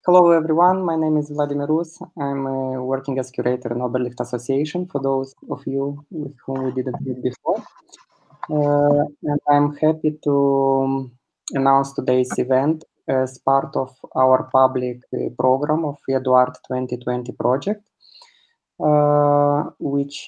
Hello everyone, my name is Vladimir Rus. I'm working as curator in Oberlicht Association for those of you with whom we didn't meet before. And I'm happy to announce today's event as part of our public program of Eduard 2020 project, which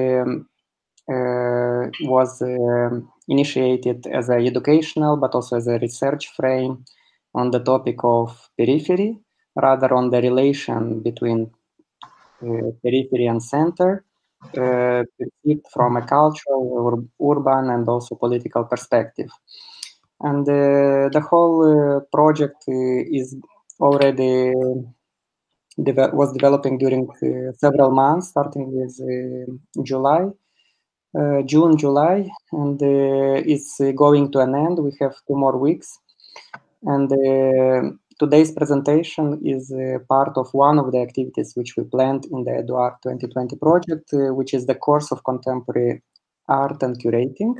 was initiated as an educational but also as a research frame on the topic of periphery, rather on the relation between periphery and center, perceived from a cultural, or urban, and also political perspective. And the whole project is already was developing during several months, starting with June, July, and it's going to an end. We have 2 more weeks. And today's presentation is part of one of the activities which we planned in the Eduard 2020 project, which is the course of contemporary art and curating.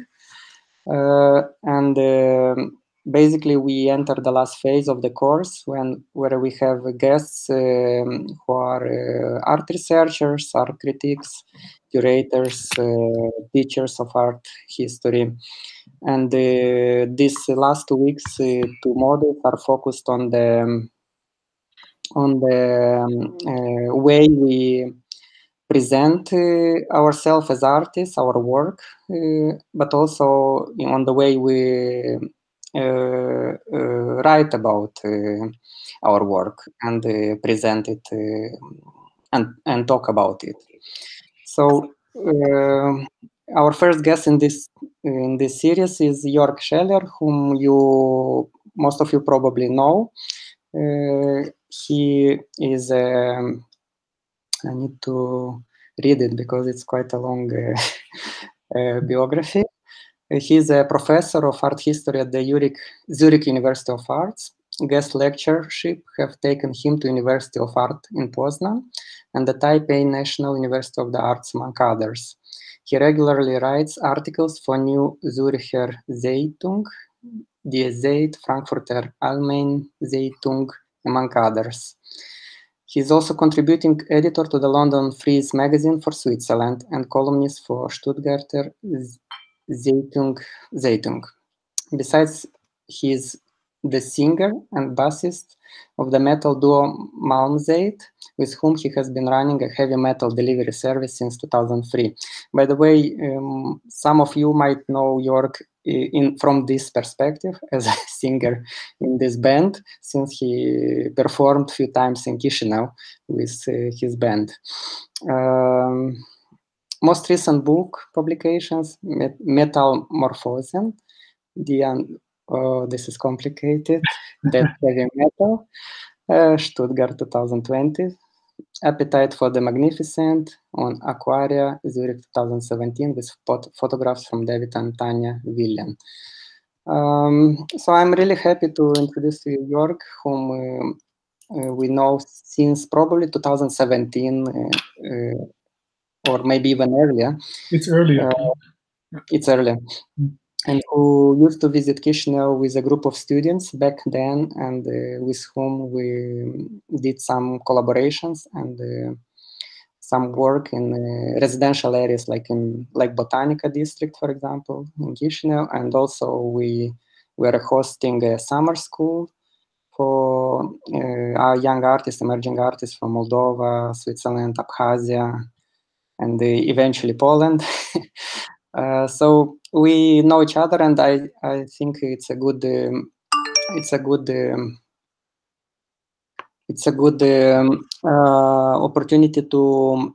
Basically, we enter the last phase of the course where we have guests who are art researchers, art critics, curators, teachers of art history. And these last 2 weeks, 2 modules are focused on the way we present ourselves as artists, our work, but also on the way we write about our work and present it and talk about it. So our first guest in this series is Jörg Scheller, whom most of you probably know. He is I need to read it because it's quite a long biography. He's a professor of art history at the Zurich University of Arts. Guest lectureship have taken him to University of Art in Poznan and the Taipei National University of the Arts, among others. He regularly writes articles for New Zürcher Zeitung, Die Zeit, Frankfurter Allgemeine Zeitung, among others. He is also contributing editor to the London Fries magazine for Switzerland and columnist for Stuttgarter Zeitung. Besides, he is the singer and bassist of the metal duo Malmzeit, with whom he has been running a heavy metal delivery service since 2003. By the way, some of you might know Jörg from this perspective as a singer in this band, since he performed a few times in Chisinau with his band. Most recent book publications, Metamorphosen, this is complicated, Death Heavy Metal, Stuttgart 2020, Appetite for the Magnificent, on Aquaria, Zurich 2017, with photographs from David and Tanya Villen. So I'm really happy to introduce to you Jörg, whom we know since probably 2017, or maybe even earlier. It's earlier. It's earlier. And who used to visit Chisinau with a group of students back then, and with whom we did some collaborations and some work in residential areas like Botanica district, for example, in Chisinau. And also we were hosting a summer school for our young artists, emerging artists from Moldova, Switzerland, Abkhazia, and eventually Poland. So we know each other, and I think it's a good opportunity to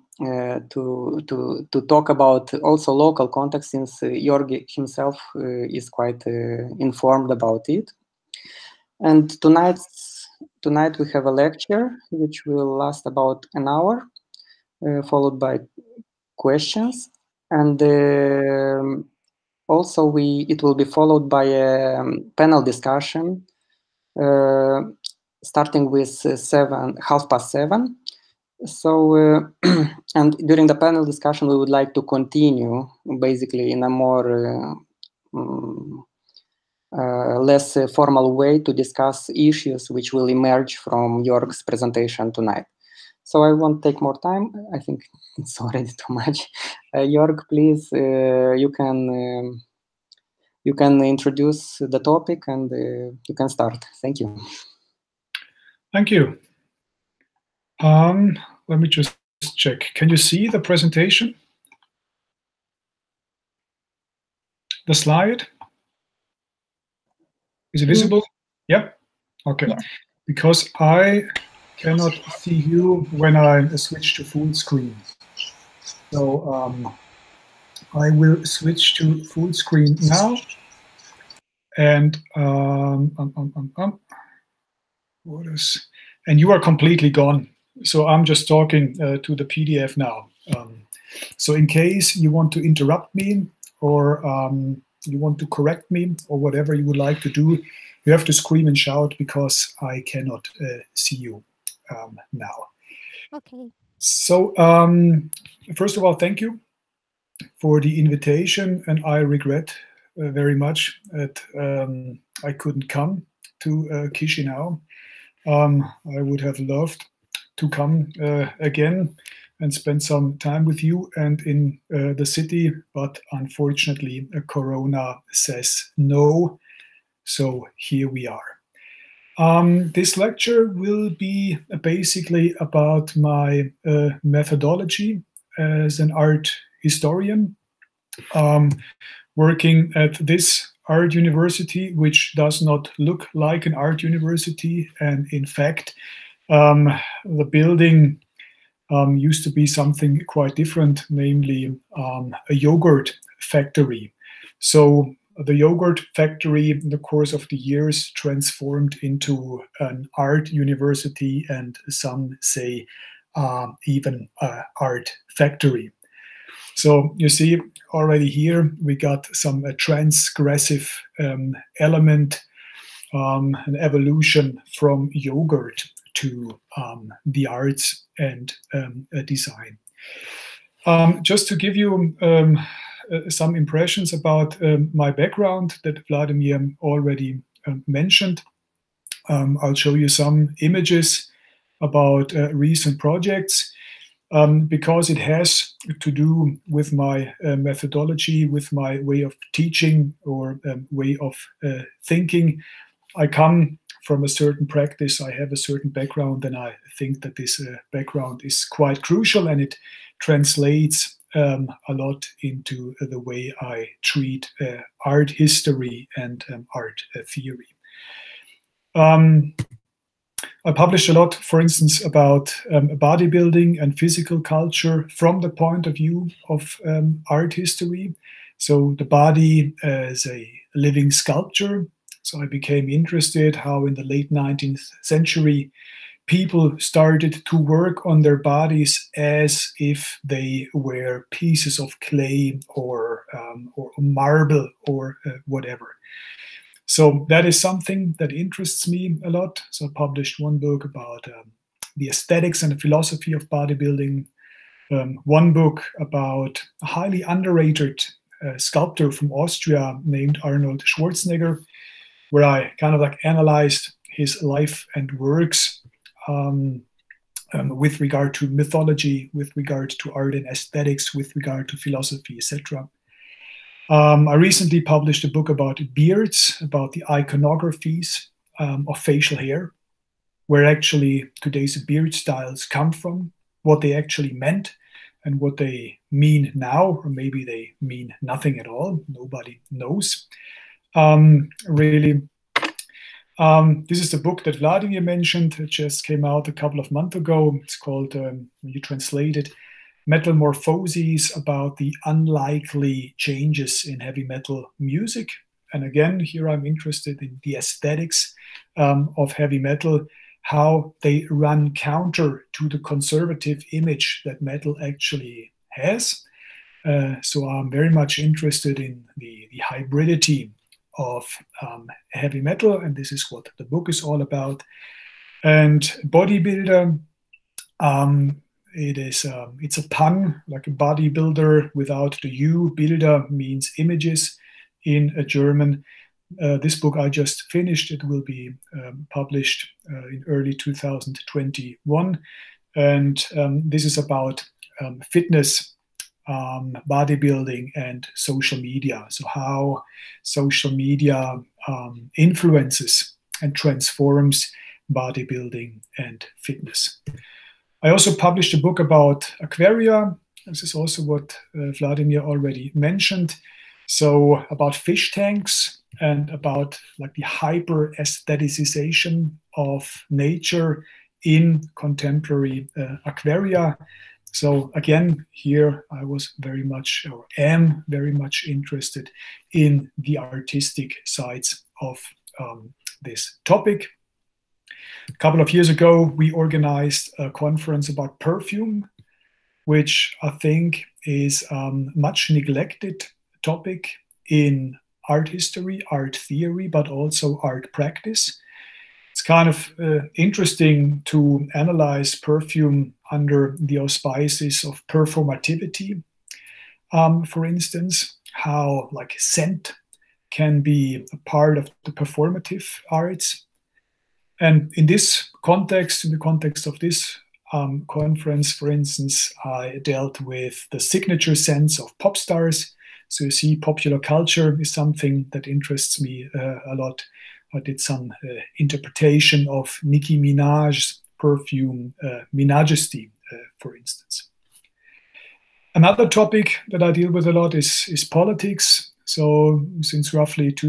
talk about also local context, since Jörg himself is quite informed about it. And tonight we have a lecture which will last about an hour, followed by questions, and also it will be followed by a panel discussion starting with 7:30. So and during the panel discussion we would like to continue basically in a more less formal way to discuss issues which will emerge from Jörg's presentation tonight. So I won't take more time. I think it's already too much. Jörg, please, you can introduce the topic and you can start. Thank you. Thank you. Let me just check. Can you see the presentation? The slide? Is it visible? Yep. Okay. Yeah. Because I cannot see you when I switch to full screen. So I will switch to full screen now. And and you are completely gone. So I'm just talking to the PDF now. So in case you want to interrupt me or you want to correct me or whatever you would like to do, you have to scream and shout because I cannot see you now. Okay. So first of all, thank you for the invitation, and I regret very much that I couldn't come to Chisinau. I would have loved to come again and spend some time with you and in the city, but unfortunately Corona says no, so here we are. This lecture will be basically about my methodology as an art historian, working at this art university, which does not look like an art university. And in fact, the building used to be something quite different, namely a yogurt factory. So the yogurt factory, in the course of the years, transformed into an art university, and some say even an art factory. So you see already here we got some transgressive element, an evolution from yogurt to the arts and design. Just to give you some impressions about my background that Vladimir already mentioned, I'll show you some images about recent projects. Because it has to do with my methodology, with my way of teaching or way of thinking. I come from a certain practice, I have a certain background, and I think that this background is quite crucial, and it translates a lot into the way I treat art history and art theory. I published a lot, for instance, about bodybuilding and physical culture from the point of view of art history. So the body as a living sculpture. So I became interested how in the late 19th century, people started to work on their bodies as if they were pieces of clay or marble or whatever. So that is something that interests me a lot. So I published one book about the aesthetics and the philosophy of bodybuilding, one book about a highly underrated sculptor from Austria named Arnold Schwarzenegger, where I kind of like analyzed his life and works with regard to mythology, with regard to art and aesthetics, with regard to philosophy, etc. I recently published a book about beards, about the iconographies of facial hair, where actually today's beard styles come from, what they actually meant, and what they mean now, or maybe they mean nothing at all. Nobody knows. Really. This is the book that Vladimir mentioned. It just came out a couple of months ago. It's called, when you translate it, Metamorphoses, about the unlikely changes in heavy metal music. And again, here I'm interested in the aesthetics of heavy metal, how they run counter to the conservative image that metal actually has. So I'm very much interested in the hybridity of heavy metal, and this is what the book is all about. And bodybuilder, it's a pun, like a bodybuilder without the U. Bilder means images in German. This book I just finished. It will be published in early 2021. And this is about fitness, bodybuilding, and social media. So how social media influences and transforms bodybuilding and fitness. I also published a book about aquaria. This is also what Vladimir already mentioned. So about fish tanks and about like the hyper aestheticization of nature in contemporary aquaria. So again, here I was very much, or am very much interested in the artistic sides of this topic. A couple of years ago, we organized a conference about perfume, which I think is a much neglected topic in art history, art theory, but also art practice. It's kind of interesting to analyze perfume under the auspices of performativity. For instance, how like scent can be a part of the performative arts. And in this context, in the context of this conference, for instance, I dealt with the signature scents of pop stars. So you see, popular culture is something that interests me a lot. I did some interpretation of Nicki Minaj's perfume, Minajesty, for instance. Another topic that I deal with a lot is politics. So since roughly the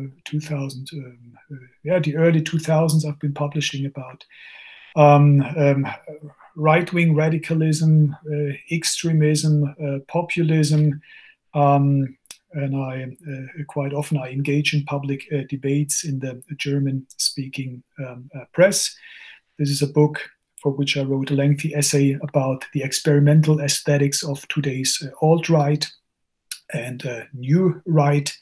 early 2000s, I've been publishing about right-wing radicalism, extremism, populism, and I quite often I engage in public debates in the German-speaking press. This is a book for which I wrote a lengthy essay about the experimental aesthetics of today's alt-right and new right.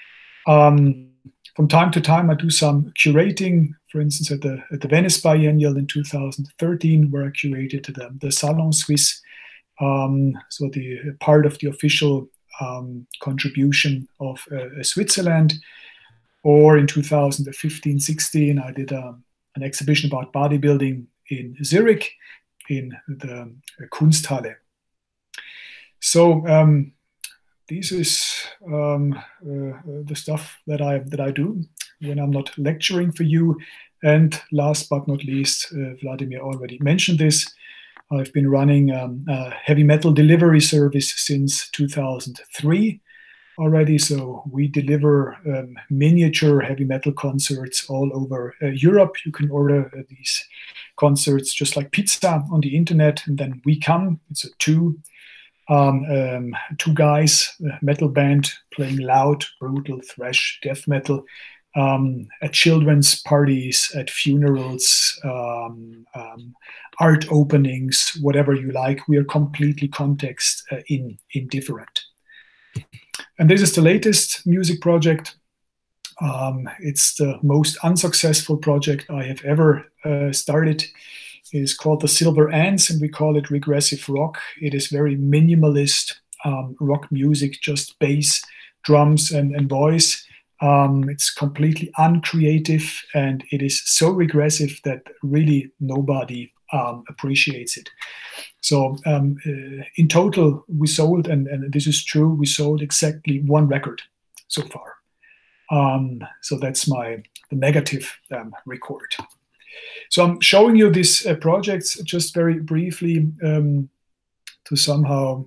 From time to time, I do some curating. For instance, at the Venice Biennial in 2013, where I curated the Salon Suisse, so the part of the official contribution of Switzerland. Or in 2015-16, I did an exhibition about bodybuilding in Zurich in the Kunsthalle. So this is the stuff that I do when I'm not lecturing for you. And last but not least, Vladimir already mentioned this. I've been running a heavy metal delivery service since 2003 already. So we deliver miniature heavy metal concerts all over Europe. You can order these concerts just like pizza on the internet, and then we come. It's a two guys metal band playing loud, brutal thrash death metal at children's parties, at funerals, art openings, whatever you like. We are completely context indifferent. And this is the latest music project. It's the most unsuccessful project I have ever started. It is called The Silver Ants, and we call it regressive rock. It is very minimalist rock music, just bass, drums, and voice. It's completely uncreative, and it is so regressive that really nobody appreciates it. So in total, we sold, and this is true, we sold exactly one record so far. So that's the negative record. So I'm showing you these projects just very briefly to somehow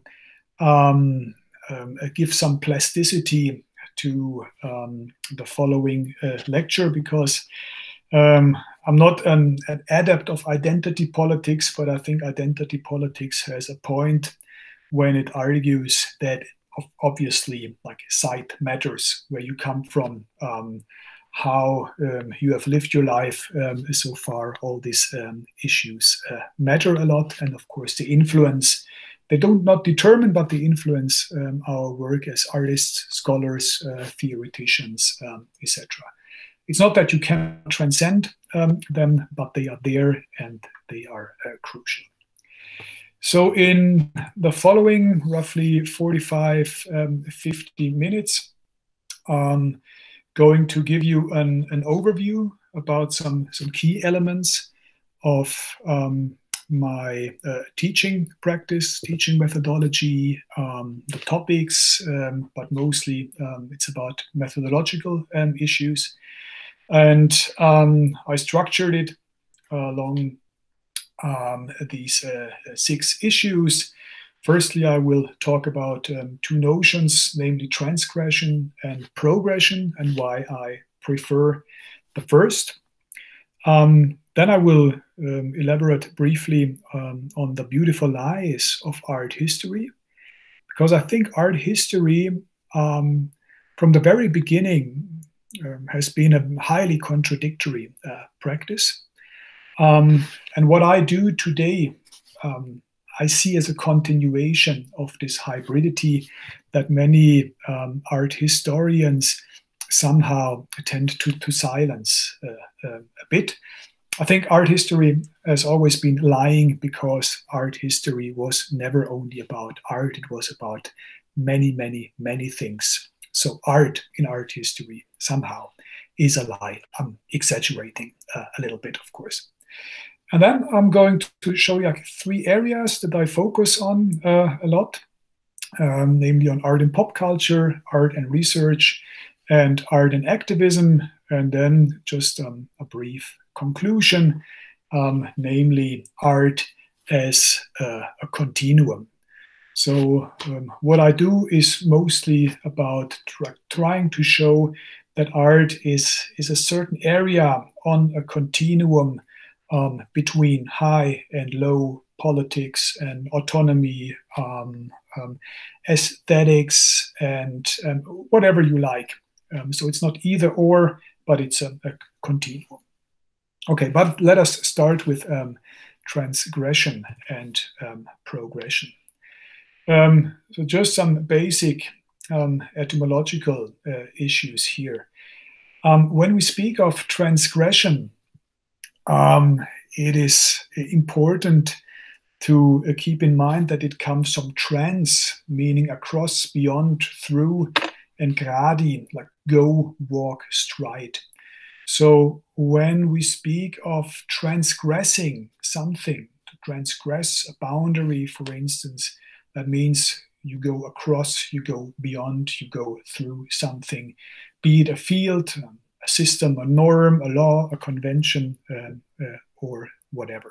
give some plasticity to the following lecture, because I'm not an adept of identity politics, but I think identity politics has a point when it argues that obviously like site matters, where you come from, how you have lived your life so far. All these issues matter a lot, and of course the influence, they don't not determine, but they influence our work as artists, scholars, theoreticians, etc. It's not that you can transcend them, but they are there and they are crucial. So in the following roughly 45, 50 minutes, going to give you an overview about some key elements of my teaching practice, teaching methodology, the topics, but mostly it's about methodological issues. And I structured it along these 6 issues. Firstly, I will talk about 2 notions, namely transgression and progression, and why I prefer the first. Then I will elaborate briefly on the beautiful lies of art history, because I think art history from the very beginning has been a highly contradictory practice. And what I do today, I see as a continuation of this hybridity that many art historians somehow tend to silence a bit. I think art history has always been lying, because art history was never only about art, it was about many, many, many things. So art in art history somehow is a lie. I'm exaggerating a little bit, of course. And then I'm going to show you 3 areas that I focus on a lot, namely on art and pop culture, art and research, and art and activism, and then just a brief conclusion, namely art as a continuum. So what I do is mostly about trying to show that art is a certain area on a continuum between high and low politics and autonomy, aesthetics, and whatever you like. So it's not either or, but it's a continuum. Okay, but let us start with transgression and progression. So just some basic etymological issues here. When we speak of transgression, it is important to keep in mind that it comes from trans, meaning across, beyond, through, and gradi, like go, walk, stride. So when we speak of transgressing something, to transgress a boundary, for instance, that means you go across, you go beyond, you go through something, be it a field, a system, a norm, a law, a convention, or whatever.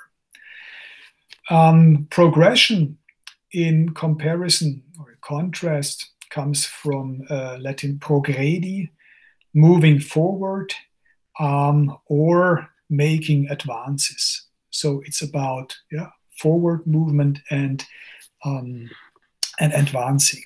Progression, in comparison or in contrast, comes from Latin progredi, moving forward, or making advances. So it's about forward movement and advancing.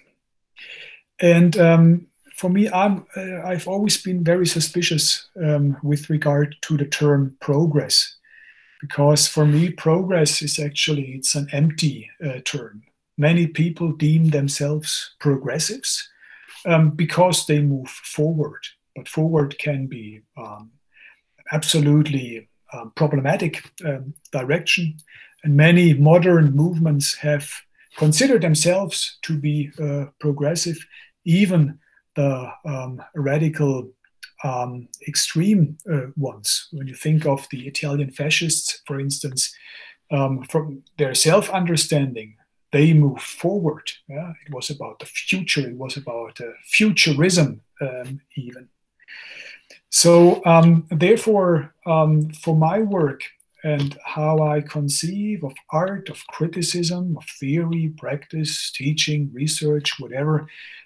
And for me, I've always been very suspicious with regard to the term progress, because for me, progress is actually, it's an empty term. Many people deem themselves progressives because they move forward, but forward can be absolutely problematic direction. And many modern movements have considered themselves to be progressive, even the radical extreme ones. When you think of the Italian fascists, for instance, from their self-understanding, they moved forward. It was about the future. It was about futurism even. So therefore, for my work and how I conceive of art, of criticism, of theory, practice, teaching, research, whatever,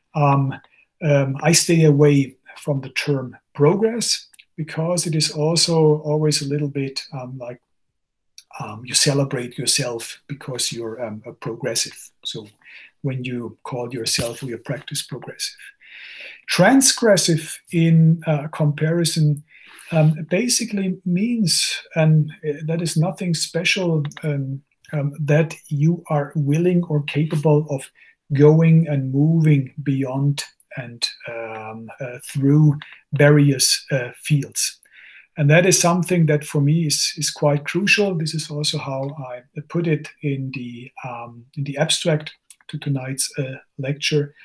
I stay away from the term progress, because it is also always a little bit like you celebrate yourself because you're a progressive. So when you call yourself or your practice progressive. Transgressive, in comparison, basically means, and that is nothing special, that you are willing or capable of going and moving beyond and through various fields. And that is something that for me is quite crucial. This is also how I put it in the abstract to tonight's lecture.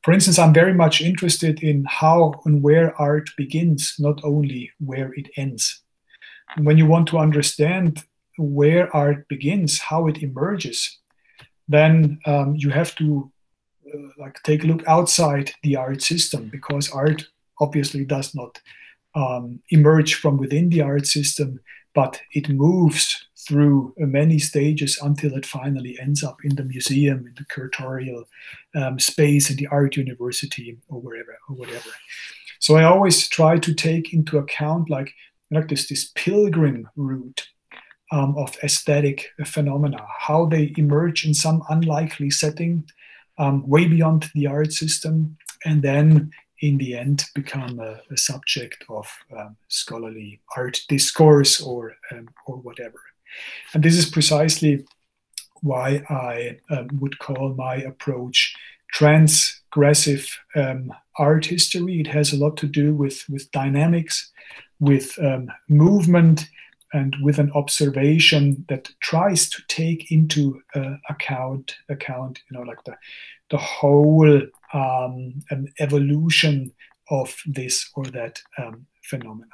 For instance, I'm very much interested in how and where art begins, not only where it ends. And when you want to understand where art begins, how it emerges, then you have to take a look outside the art system, because art obviously does not emerge from within the art system, but it moves through many stages until it finally ends up in the museum, in the curatorial space, in the art university, or wherever, or whatever. So I always try to take into account like this pilgrim route of aesthetic phenomena, how they emerge in some unlikely setting, way beyond the art system, and then in the end become a subject of scholarly art discourse or whatever. And this is precisely why I would call my approach transgressive art history. It has a lot to do with dynamics, with movement, and with an observation that tries to take into account, like the whole evolution of this or that phenomena.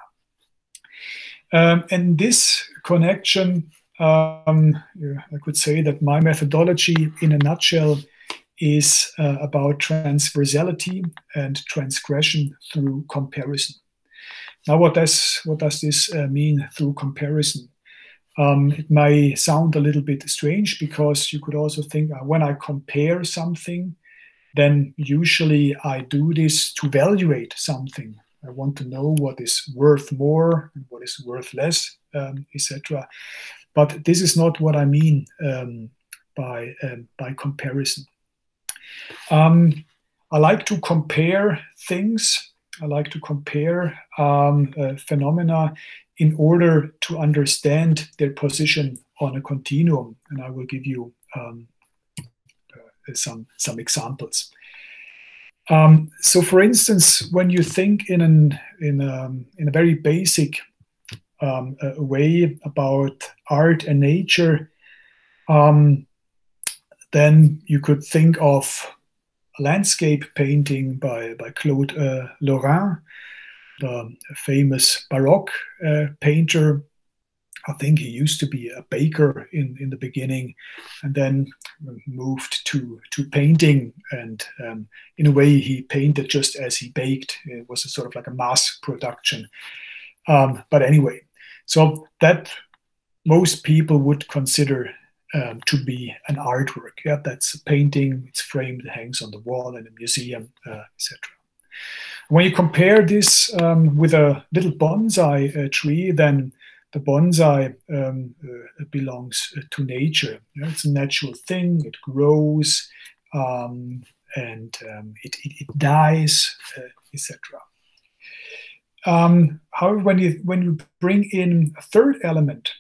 And this connection, I could say that my methodology in a nutshell is about transversality and transgression through comparison. Now, what does this mean through comparison? It may sound a little bit strange, because you could also think when I compare something, then usually I do this to evaluate something. I want to know what is worth more and what is worth less, etc. But this is not what I mean by comparison. I like to compare things. I like to compare phenomena in order to understand their position on a continuum, and I will give you some examples. So, for instance, when you think in a very basic way about art and nature, then you could think of a landscape painting by Claude Lorrain, the famous Baroque painter. I think he used to be a baker in the beginning, and then moved to painting. And in a way, he painted just as he baked. It was a sort of like a mass production. But anyway, so that most people would consider to be an artwork. Yeah, that's a painting. It's framed, it hangs on the wall in a museum, etc. When you compare this with a little bonsai tree, then the bonsai belongs to nature. You know, it's a natural thing. It grows and it dies, etc. However, when you bring in a third element,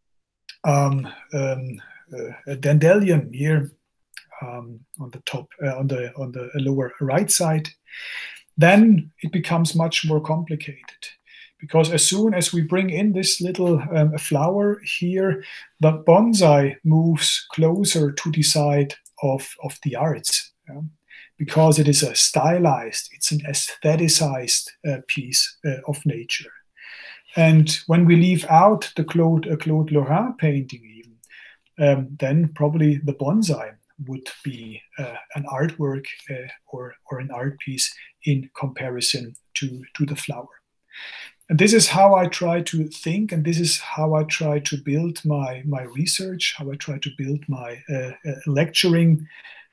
a dandelion here on the top, on the lower right side, then it becomes much more complicated. Because as soon as we bring in this little flower here, the bonsai moves closer to the side of the arts, because it is a stylized, it's an aestheticized piece of nature. And when we leave out the Claude Lorrain painting even, then probably the bonsai would be an artwork or an art piece in comparison to the flower. And this is how I try to think, and this is how I try to build my research, how I try to build my lecturing,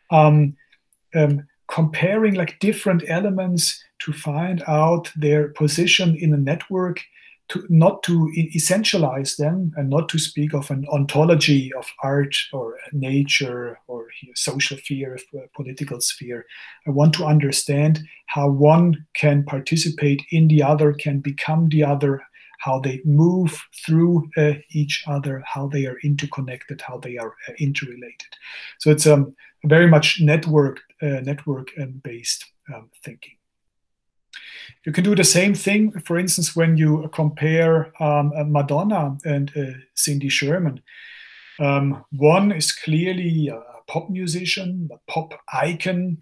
comparing like different elements to find out their position in a network, not to essentialize them, and not to speak of an ontology of art or nature or social sphere, political sphere. I want to understand how one can participate in the other, can become the other, how they move through each other, how they are interconnected, how they are interrelated. So it's very much network-based thinking. You can do the same thing, for instance, when you compare Madonna and Cindy Sherman. One is clearly a pop musician, a pop icon,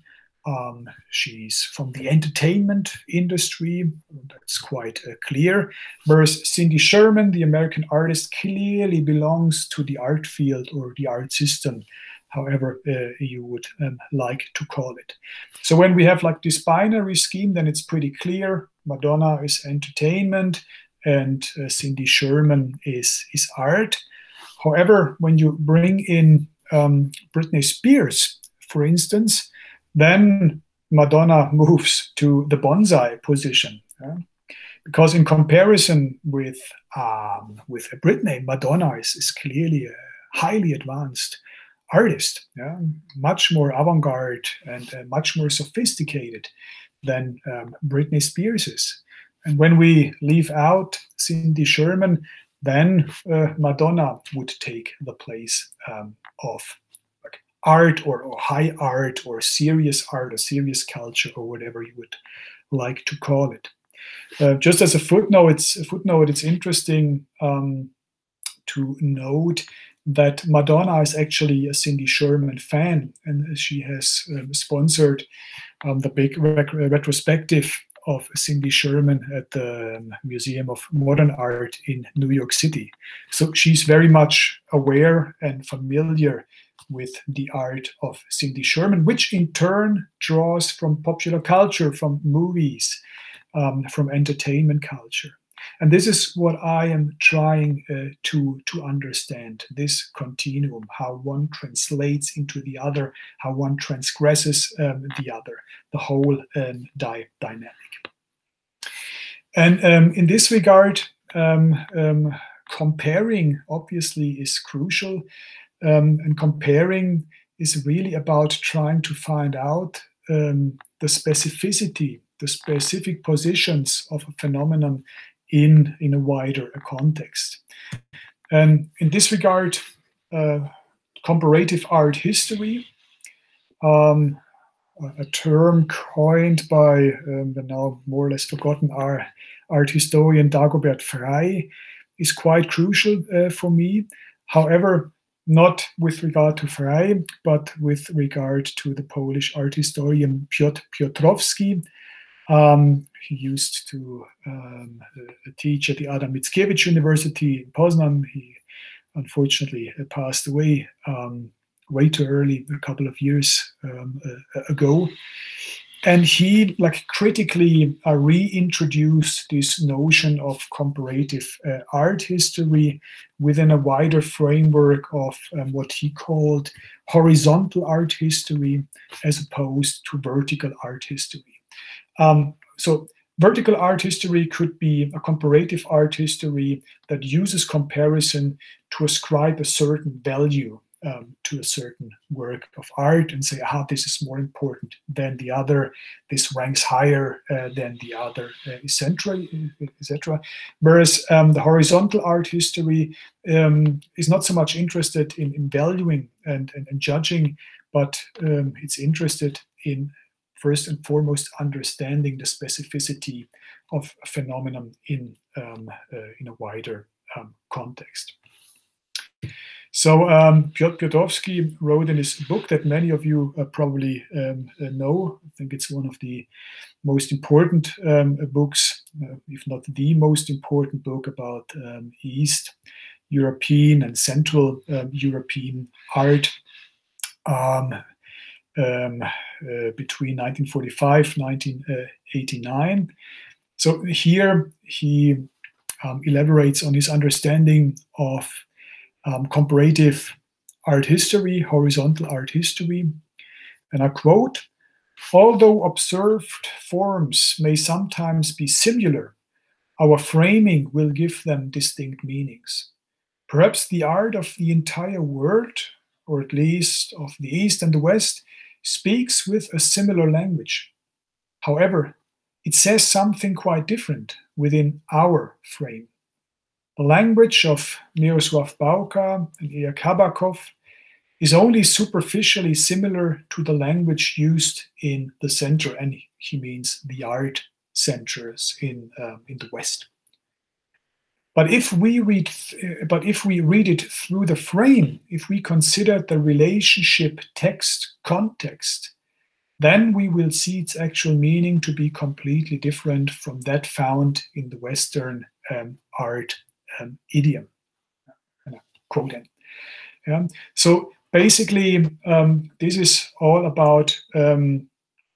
She's from the entertainment industry, that's quite clear. Whereas Cindy Sherman, the American artist, clearly belongs to the art field or the art system, however you would like to call it. So when we have like this binary scheme, then it's pretty clear. Madonna is entertainment and Cindy Sherman is art. However, when you bring in Britney Spears, for instance, then Madonna moves to the bonsai position. Because in comparison with Britney, Madonna is clearly a highly advanced artist, much more avant-garde and much more sophisticated than Britney Spears is. And when we leave out Cindy Sherman, then Madonna would take the place of art or high art or serious culture or whatever you would like to call it. Just as a footnote, it's interesting to note that Madonna is actually a Cindy Sherman fan, and she has sponsored the big retrospective of Cindy Sherman at the Museum of Modern Art in New York City. So she's very much aware and familiar with the art of Cindy Sherman, which in turn draws from popular culture, from movies, from entertainment culture. And this is what I am trying to understand, this continuum, how one translates into the other, how one transgresses the other, the whole dynamic. And in this regard, comparing obviously is crucial. And comparing is really about trying to find out the specificity, the specific positions of a phenomenon in a wider context. And in this regard, comparative art history, a term coined by the now more or less forgotten art historian Dagobert Frey, is quite crucial for me. However, not with regard to Frey, but with regard to the Polish art historian Piotr Piotrowski. He used to teach at the Adam Mickiewicz University in Poznan. He unfortunately passed away way too early, a couple of years ago. And he critically reintroduced this notion of comparative art history within a wider framework of what he called horizontal art history as opposed to vertical art history. So vertical art history could be a comparative art history that uses comparison to ascribe a certain value to a certain work of art and say, this is more important than the other, this ranks higher than the other, etc. Whereas the horizontal art history is not so much interested in valuing and judging, but it's interested in first and foremost understanding the specificity of a phenomenon in a wider context. So Piotr Piotrowski wrote in his book that many of you probably know. I think it's one of the most important books, if not the most important book about East European and Central European art between 1945 1989. So here he elaborates on his understanding of comparative art history, horizontal art history. And I quote, "Although observed forms may sometimes be similar, our framing will give them distinct meanings. Perhaps the art of the entire world, or at least of the East and the West, speaks with a similar language. However, it says something quite different within our frame. The language of Miroslav Bauka and Ilya Kabakov is only superficially similar to the language used in the center," and he means the art centers in the West. But if we read it through the frame, if we consider the relationship text-context, then we will see its actual meaning to be completely different from that found in the Western art idiom. Quote it. Yeah. So basically, this is all about an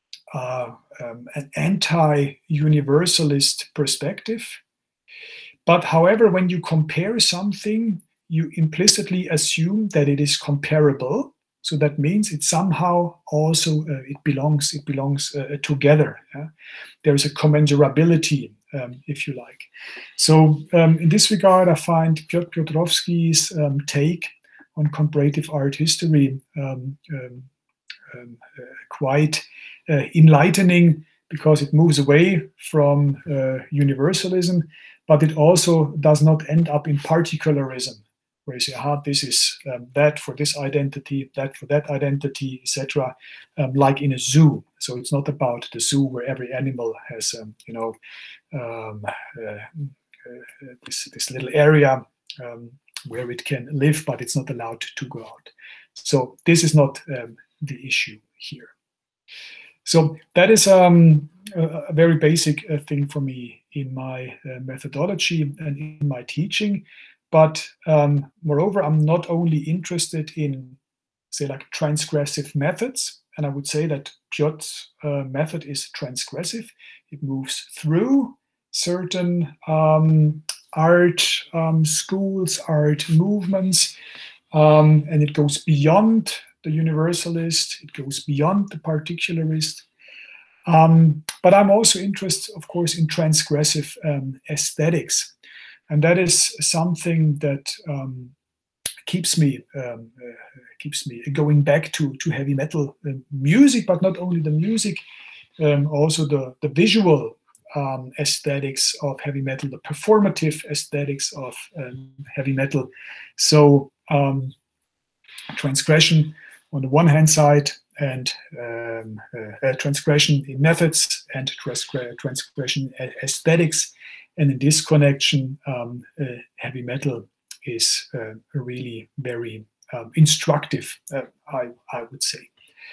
anti-universalist perspective. But however, when you compare something, you implicitly assume that it is comparable. So that means it somehow also it belongs together. Yeah? There is a commensurability, if you like. So in this regard, I find Piotr Piotrowski's take on comparative art history quite enlightening, because it moves away from universalism, but it also does not end up in particularism, where you say, this is that for this identity, that for that identity, etc., like in a zoo. So it's not about the zoo where every animal has, this little area where it can live, but it's not allowed to go out. So this is not the issue here. So that is a very basic thing for me in my methodology and in my teaching. But moreover, I'm not only interested in, say, like transgressive methods, and I would say that Piotr's method is transgressive. It moves through certain art schools, art movements, and it goes beyond the universalist, it goes beyond the particularist. But I'm also interested, of course, in transgressive aesthetics. And that is something that keeps me going back to heavy metal music, but not only the music, also the visual aesthetics of heavy metal, the performative aesthetics of heavy metal. So transgression on the one hand side, and transgression in methods and transgression aesthetics. And in this connection, heavy metal is really very instructive, I would say.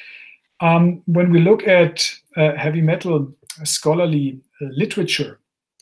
When we look at heavy metal scholarly literature,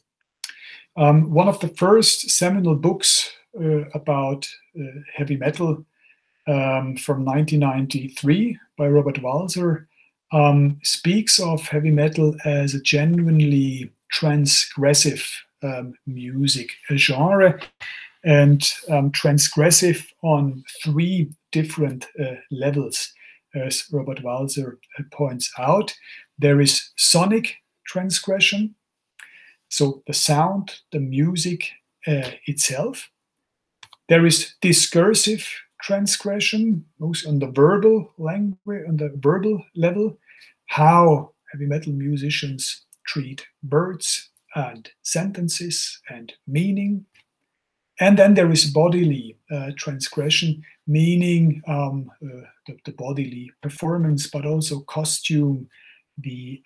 one of the first seminal books about heavy metal from 1993 by Robert Walser speaks of heavy metal as a genuinely transgressive music genre, and transgressive on three different levels, as Robert Walser points out. There is sonic transgression, so the sound, the music itself. There is discursive transgression, most on the verbal language, on the verbal level, how heavy metal musicians treat words and sentences and meaning. And then there is bodily transgression, meaning the bodily performance, but also costume, the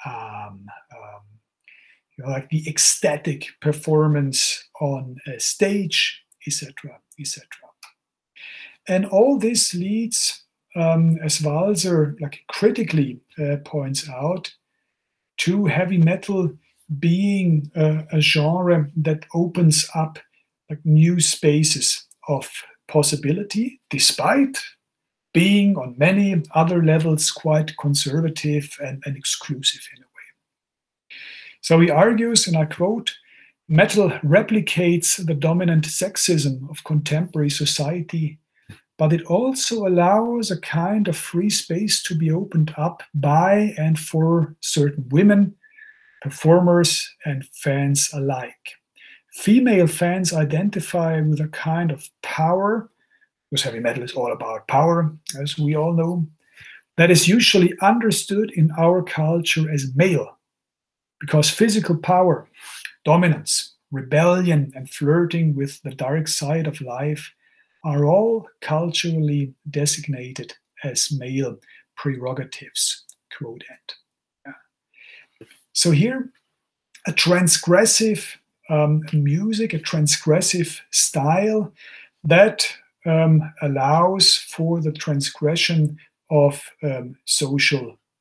like the ecstatic performance on a stage, etc., etc. And all this leads, as Walser like critically points out, to heavy metal being a genre that opens up like new spaces of possibility, despite being on many other levels quite conservative and exclusive in a way. So he argues, and I quote, "Metal replicates the dominant sexism of contemporary society, but it also allows a kind of free space to be opened up by and for certain women, performers and fans alike. Female fans identify with a kind of power," because heavy metal is all about power, as we all know, "that is usually understood in our culture as male, because physical power, dominance, rebellion, and flirting with the dark side of life are all culturally designated as male prerogatives." Quote end. Yeah. So here, a transgressive music, a transgressive style that allows for the transgression of social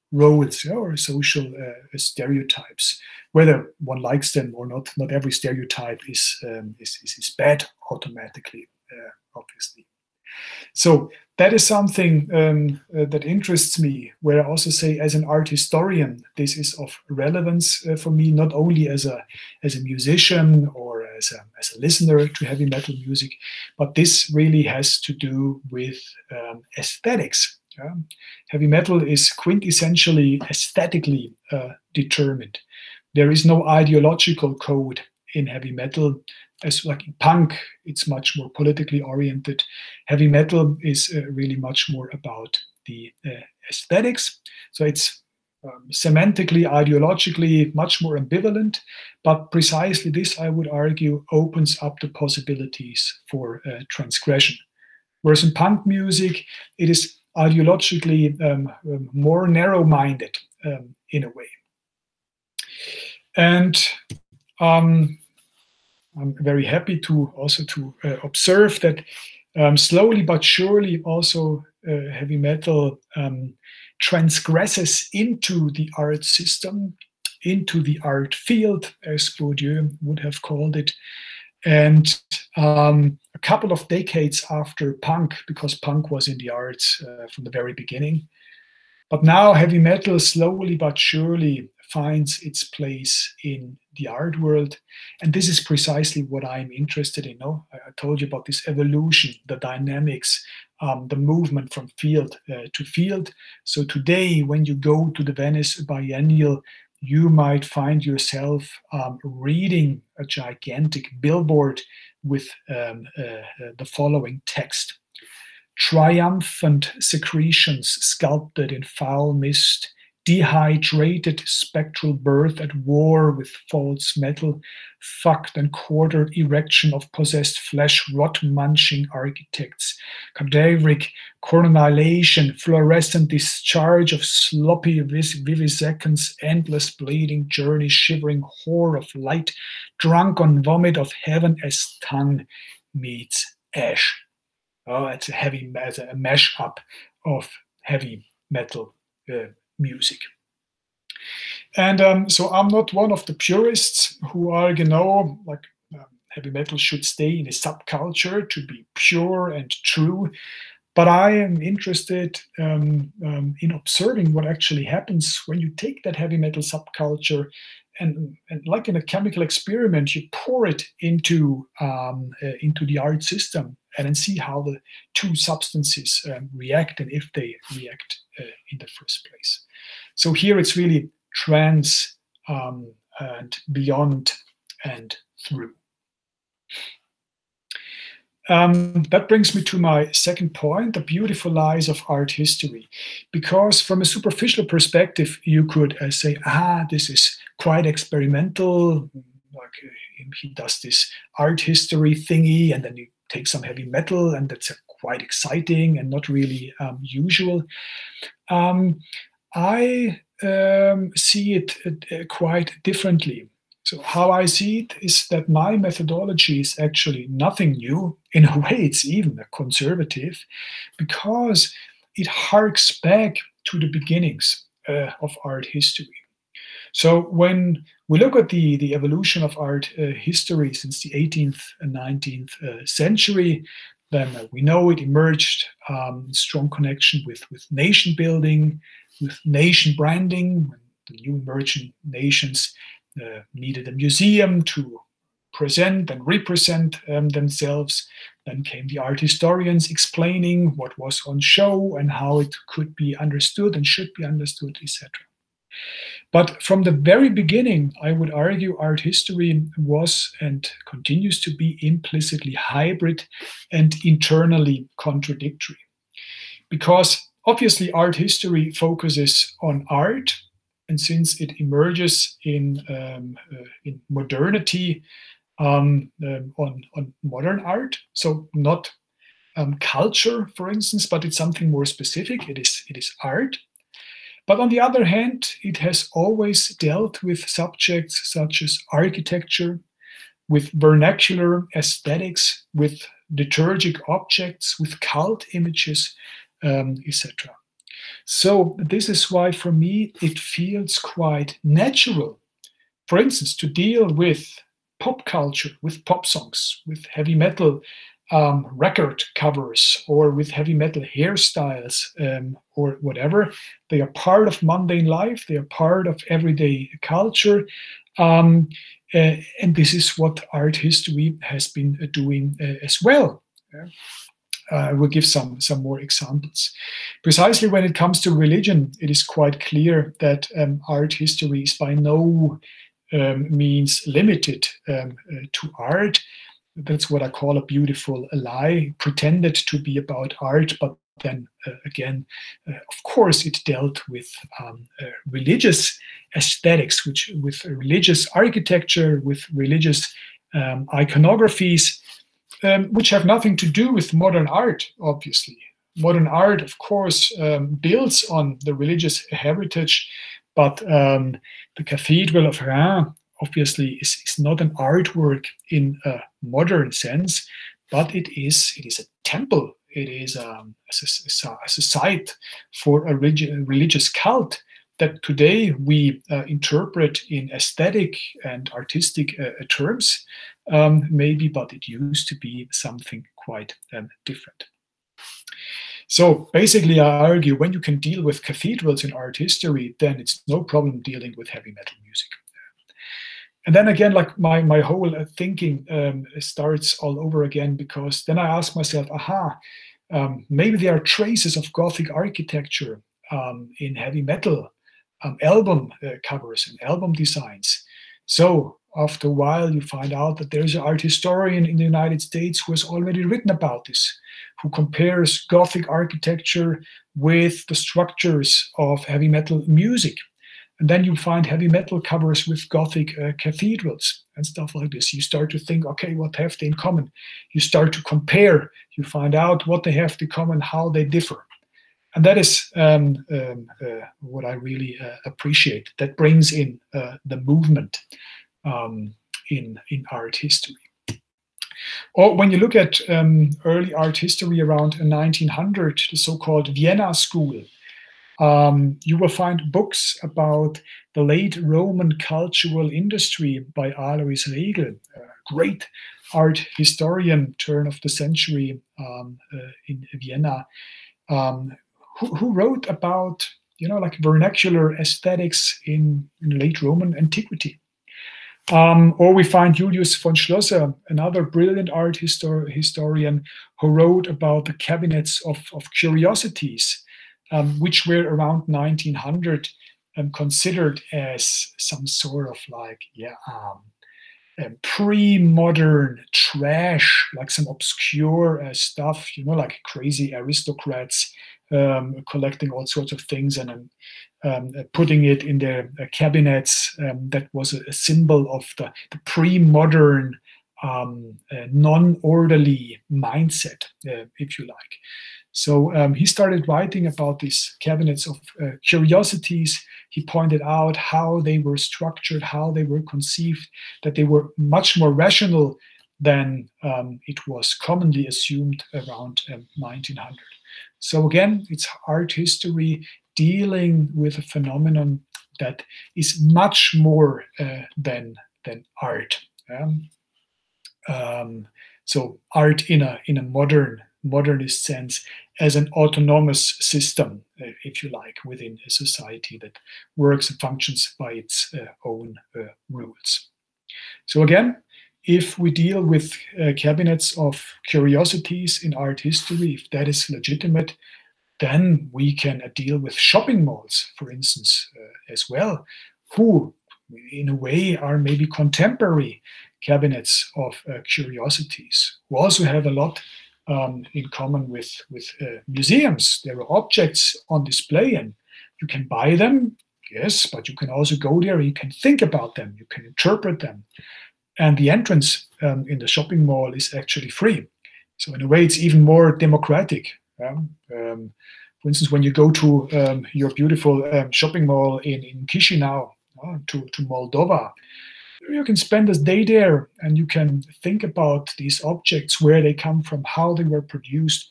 roles, or social stereotypes, whether one likes them or not. Not every stereotype is bad automatically, obviously. So that is something that interests me, where I also say, as an art historian, this is of relevance for me, not only as a musician or as a listener to heavy metal music, but this really has to do with aesthetics. Heavy metal is quintessentially aesthetically determined. There is no ideological code in heavy metal. As like in punk, it's much more politically oriented. Heavy metal is really much more about the aesthetics. So it's semantically, ideologically much more ambivalent, but precisely this, I would argue, opens up the possibilities for transgression. Whereas in punk music, it is ideologically more narrow-minded in a way. And I'm very happy to also observe that slowly but surely also heavy metal transgresses into the art system, into the art field, as Bourdieu would have called it. And a couple of decades after punk, because punk was in the arts from the very beginning, but now heavy metal slowly but surely finds its place in the art world. And this is precisely what I'm interested in. No? I told you about this evolution, the dynamics, the movement from field to field. So today, when you go to the Venice Biennial, you might find yourself reading a gigantic billboard with the following text: triumphant secretions sculpted in foul mist, dehydrated spectral birth at war with false metal, fucked and quartered erection of possessed flesh, rot-munching architects, cadaveric cornylation, fluorescent discharge of sloppy vivisections, endless bleeding journey, shivering whore of light, drunk on vomit of heaven as tongue meets ash. Oh, it's a mashup of heavy metal music. And so I'm not one of the purists who are, heavy metal should stay in a subculture to be pure and true. But I am interested in observing what actually happens when you take that heavy metal subculture and like in a chemical experiment, you pour it into the art system and then see how the two substances react, and if they react in the first place. So here it's really trans and beyond and through. That brings me to my second point, the beautiful lies of art history. Because from a superficial perspective, you could say, this is quite experimental, like he does this art history thingy, and then you take some heavy metal, and that's quite exciting and not really usual. I see it quite differently. So how I see it is that my methodology is actually nothing new. In a way, it's even a conservative, because it harks back to the beginnings of art history. So when we look at the evolution of art history since the 18th and 19th century, then we know it emerged in strong connection with nation building, with nation branding. When the new emerging nations needed a museum to present and represent themselves. Then came the art historians explaining what was on show and how it could be understood and should be understood, etc. But from the very beginning, I would argue art history was and continues to be implicitly hybrid and internally contradictory. Because obviously art history focuses on art, and since it emerges in modernity, on modern art, so not culture, for instance, but it's something more specific. It is art. But on the other hand, it has always dealt with subjects such as architecture, with vernacular aesthetics, with liturgic objects, with cult images, etc. So this is why, for me, it feels quite natural, for instance, to deal with pop culture, with pop songs, with heavy metal record covers, or with heavy metal hairstyles, or whatever. They are part of mundane life. They are part of everyday culture. And this is what art history has been doing as well. I will give some more examples. Precisely when it comes to religion, it is quite clear that art history is by no means limited to art. That's what I call a beautiful lie, pretended to be about art, but then again, of course, it dealt with religious aesthetics, with religious architecture, with religious iconographies, which have nothing to do with modern art, obviously. Modern art, of course, builds on the religious heritage, but the Cathedral of Reims obviously is not an artwork in a modern sense, but it is a temple. It is a site for a religious cult that today we interpret in aesthetic and artistic terms, maybe, but it used to be something quite different. So basically, I argue when you can deal with cathedrals in art history, then it's no problem dealing with heavy metal music. And then again, like my whole thinking starts all over again, because then I ask myself, maybe there are traces of Gothic architecture in heavy metal album covers and album designs. So after a while, you find out that there's an art historian in the United States who has already written about this, who compares Gothic architecture with the structures of heavy metal music. And then you find heavy metal covers with Gothic cathedrals and stuff like this. You start to think, okay, what have they in common? You start to compare. You find out what they have in common, how they differ. And that is what I really appreciate. That brings in the movement in art history. Or when you look at early art history around 1900, the so-called Vienna School, you will find books about the late Roman cultural industry by Alois Regel, a great art historian, turn of the century in Vienna, who wrote about, like vernacular aesthetics in late Roman antiquity. Or we find Julius von Schlosser, another brilliant art historian, who wrote about the cabinets of curiosities, which were around 1900 considered as some sort of like, pre-modern trash, like some obscure stuff, like crazy aristocrats collecting all sorts of things and putting it in their cabinets. That was a symbol of the pre-modern, non-orderly mindset, if you like. So he started writing about these cabinets of curiosities. He pointed out how they were structured, how they were conceived, that they were much more rational than it was commonly assumed around 1900. So again, it's art history dealing with a phenomenon that is much more than art. So art in a modernist sense, as an autonomous system, if you like, within a society that works and functions by its own rules. So again, if we deal with cabinets of curiosities in art history, if that is legitimate, then we can deal with shopping malls, for instance, as well, who in a way are maybe contemporary cabinets of curiosities, who also have a lot in common with museums. There are objects on display and you can buy them, yes, but you can also go there and you can think about them, you can interpret them. And the entrance in the shopping mall is actually free. So in a way, it's even more democratic. For instance, when you go to your beautiful shopping mall in Chisinau, to Moldova, you can spend a day there and you can think about these objects, where they come from, how they were produced,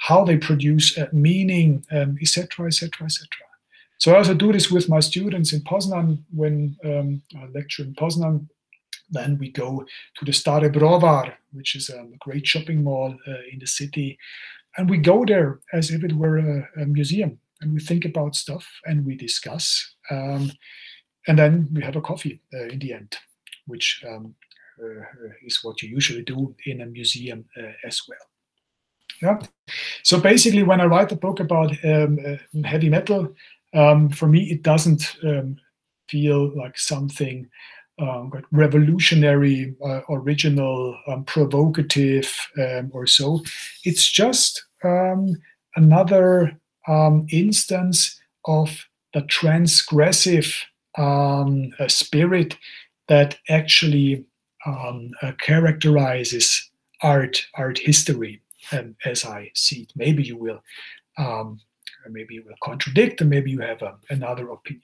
how they produce meaning, etc., etc., etc. So I also do this with my students in Poznan when I lecture in Poznan. Then we go to the Stare Browar, which is a great shopping mall in the city. And we go there as if it were a museum. And we think about stuff and we discuss. And then we have a coffee in the end, which is what you usually do in a museum as well. Yeah. So basically, when I write the book about heavy metal, for me, it doesn't feel like something revolutionary, original, provocative, or so. It's just another instance of the transgressive spirit that actually characterizes art history, as I see it. Maybe you will contradict, and maybe you have another opinion.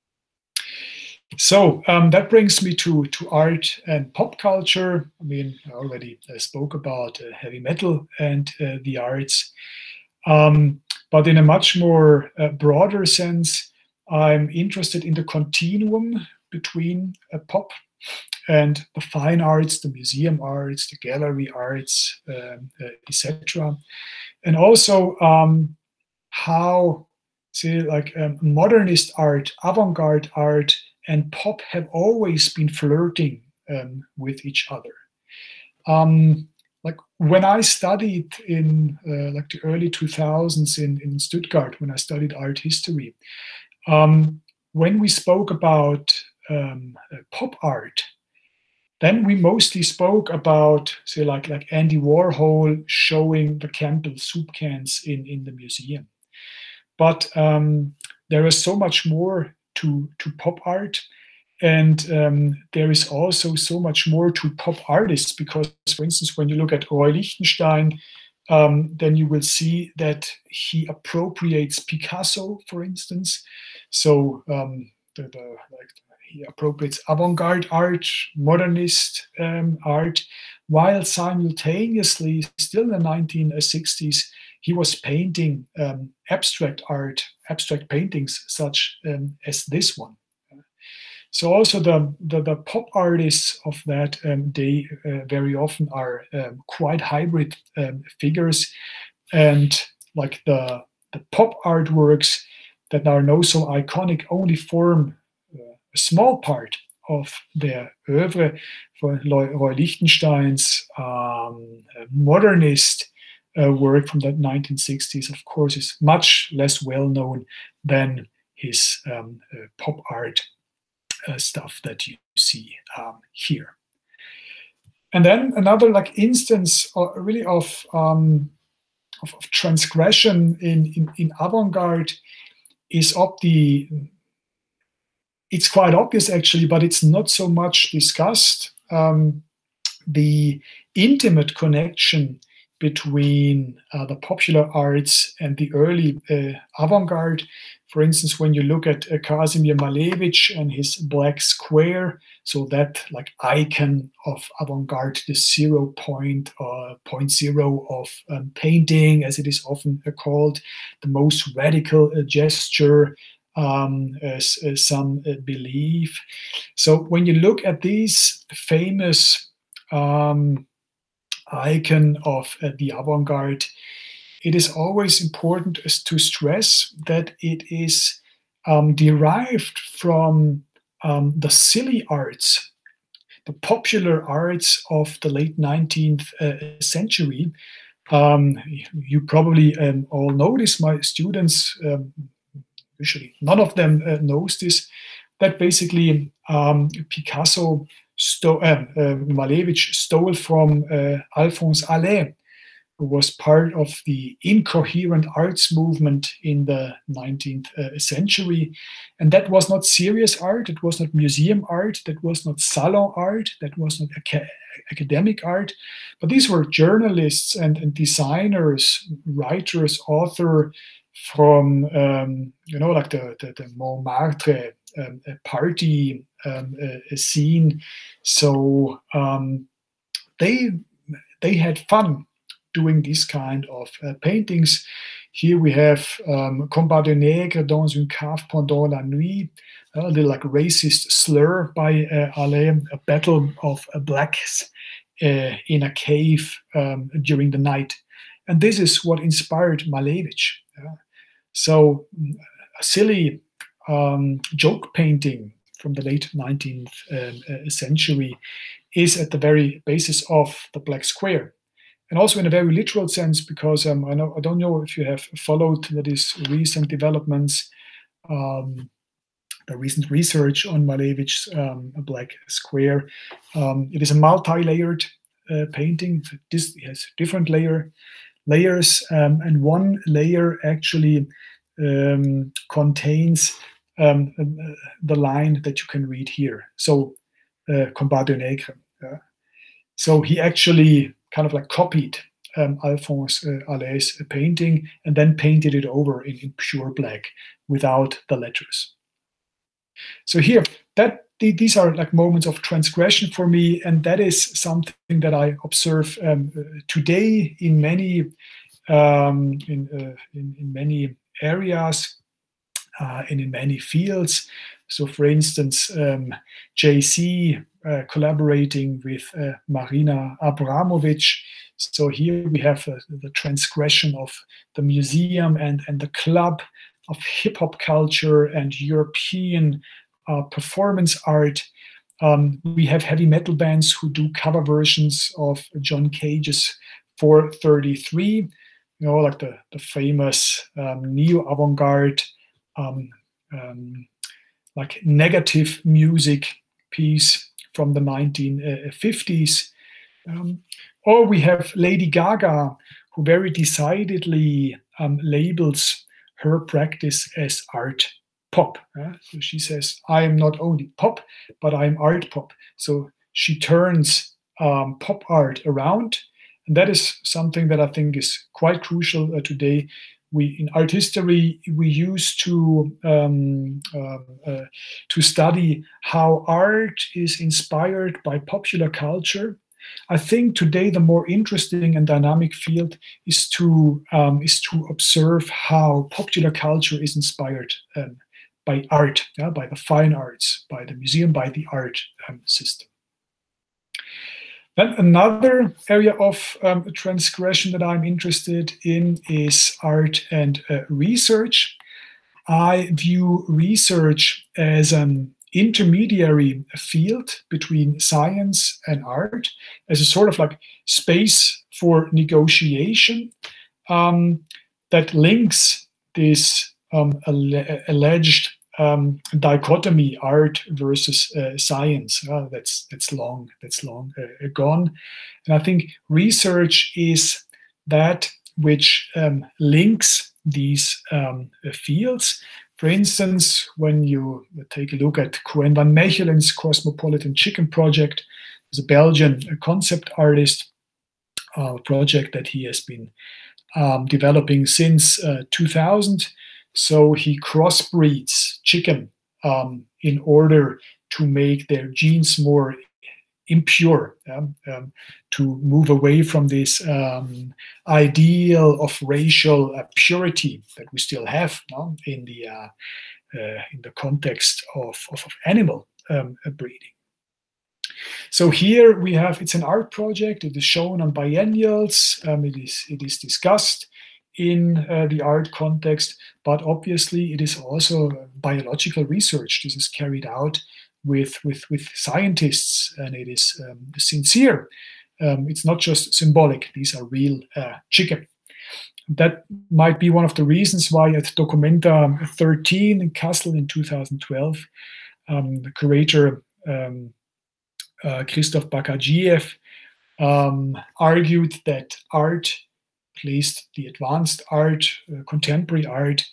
So that brings me to art and pop culture. I mean, I already spoke about heavy metal and the arts, but in a much more broader sense, I'm interested in the continuum between pop and the fine arts, the museum arts, the gallery arts, etc. And also how, say, like modernist art, avant-garde art, and pop have always been flirting with each other. Like when I studied in like the early 2000s in Stuttgart, when I studied art history, when we spoke about pop art, then we mostly spoke about, say, like Andy Warhol showing the Campbell soup cans in the museum. But there is so much more to pop art, and there is also so much more to pop artists, because, for instance, when you look at Roy Lichtenstein, then you will see that he appropriates Picasso, for instance. So he appropriates avant-garde art, modernist art, while simultaneously, still in the 1960s, he was painting abstract art, abstract paintings such as this one. So also the pop artists of that day very often are quite hybrid figures, and like the pop artworks that are now so iconic only form a small part of their oeuvre. For Roy Lichtenstein's modernist work from the 1960s, of course, is much less well known than his pop art stuff that you see here. And then another like instance really of transgression in avant-garde is it's quite obvious actually, but it's not so much discussed, the intimate connection between the popular arts and the early avant-garde. For instance, when you look at Kazimir Malevich and his Black Square, so that like icon of avant-garde, the 0.0 of painting, as it is often called, the most radical gesture, as some believe. So when you look at these famous icon of the avant-garde, it is always important to stress that it is derived from the silly arts, the popular arts of the late 19th century. You probably all know this, my students, usually none of them knows this, that basically Picasso Malevich stole from Alphonse Allais, who was part of the incoherent arts movement in the 19th century. And that was not serious art, it was not museum art, that was not salon art, that was not academic art, but these were journalists and designers, writers, authors from, like the Montmartre party scene. So they had fun doing this kind of paintings. Here we have Combat de Nègre dans une cave pendant la nuit, a little like racist slur by Allais, a battle of blacks in a cave during the night. And this is what inspired Malevich. So a silly joke painting from the late 19th century is at the very basis of the Black Square. And also in a very literal sense, because I don't know if you have followed these recent developments, the recent research on Malevich's Black Square. It is a multi-layered painting. This has different layers, and one layer actually contains the line that you can read here. So, Combat de Nègre. So he actually kind of like copied Alphonse Allais' painting and then painted it over in pure black without the letters. So here, these are like moments of transgression for me, and that is something that I observe today in many in many areas and in many fields. So, for instance, JC collaborating with Marina Abramovic. So here we have the transgression of the museum and the club of hip-hop culture and European performance art. We have heavy metal bands who do cover versions of John Cage's 433, you know, like the famous neo-avant-garde like negative music piece from the 1950s. Or we have Lady Gaga, who very decidedly labels her practice as art pop. So she says, I am not only pop, but I'm art pop. So she turns pop art around. And that is something that I think is quite crucial today. In art history, we used to study how art is inspired by popular culture. I think today the more interesting and dynamic field is to observe how popular culture is inspired by art, by the fine arts, by the museum, by the art system. Then another area of transgression that I'm interested in is art and research. I view research as an intermediary field between science and art, as a sort of like space for negotiation that links this alleged dichotomy, art versus science. That's long gone. And I think research is that which links these fields. For instance, when you take a look at Coen van Mechelen's Cosmopolitan Chicken Project, there's a Belgian concept artist project that he has been developing since 2000. So he crossbreeds chicken in order to make their genes more impure, to move away from this ideal of racial purity that we still have in the context of animal breeding. So here we have, it's an art project. It is shown on biennials. It is discussed in the art context, but obviously it is also biological research. This is carried out with scientists, and it is sincere. It's not just symbolic. These are real chicken. That might be one of the reasons why at Documenta 13 in Kassel in 2012, the curator Christoph Bakadziev argued that art, at least the advanced art, contemporary art,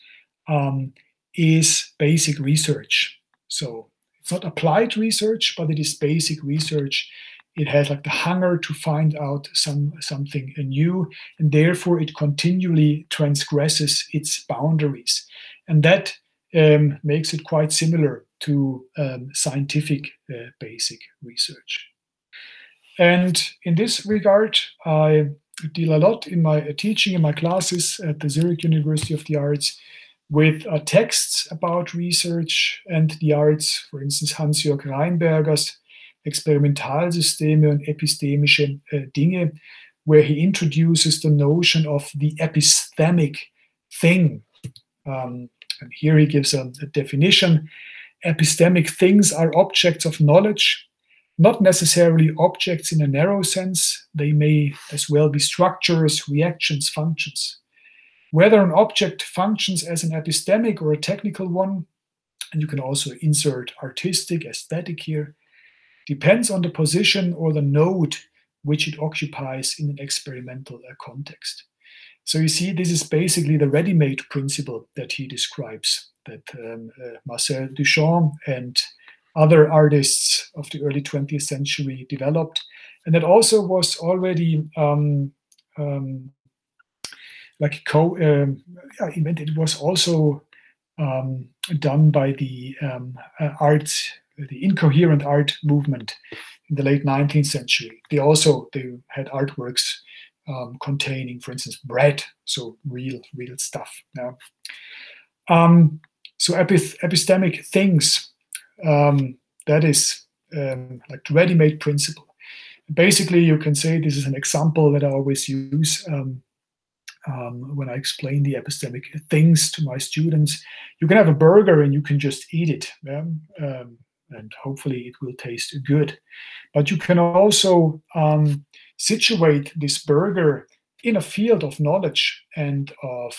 is basic research. So it's not applied research, but it is basic research. It has like the hunger to find out something new, and therefore it continually transgresses its boundaries. And that makes it quite similar to scientific basic research. And in this regard, I deal a lot in my teaching, in my classes at the Zurich University of the Arts, with texts about research and the arts, for instance, Hans-Jörg Reinberger's Experimentalsysteme und epistemische Dinge, where he introduces the notion of the epistemic thing. And here he gives a definition. Epistemic things are objects of knowledge, not necessarily objects in a narrow sense. They may as well be structures, reactions, functions. Whether an object functions as an epistemic or a technical one, and you can also insert artistic, aesthetic here, depends on the position or the node which it occupies in an experimental context. So you see, this is basically the ready-made principle that he describes, that Marcel Duchamp and other artists of the early 20th century developed. And that also was already invented. It was also done by the the incoherent art movement in the late 19th century. They had artworks containing, for instance, bread, so real stuff. Yeah. So epistemic things, that is like the ready-made principle. Basically, you can say this is an example that I always use when I explain the epistemic things to my students. You can have a burger and you can just eat it, yeah? And hopefully it will taste good. But you can also situate this burger in a field of knowledge and of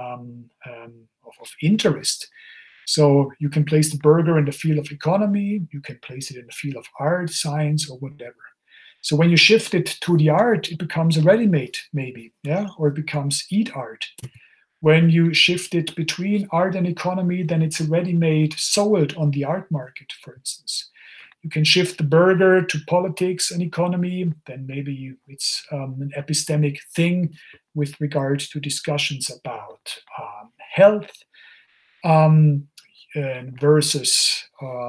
interest. So you can place the burger in the field of economy, you can place it in the field of art, science, or whatever. So when you shift it to the art, it becomes a ready-made, maybe, yeah, or it becomes eat art. When you shift it between art and economy, then it's a ready-made sold on the art market, for instance. You can shift the burger to politics and economy, then maybe it's an epistemic thing with regard to discussions about health versus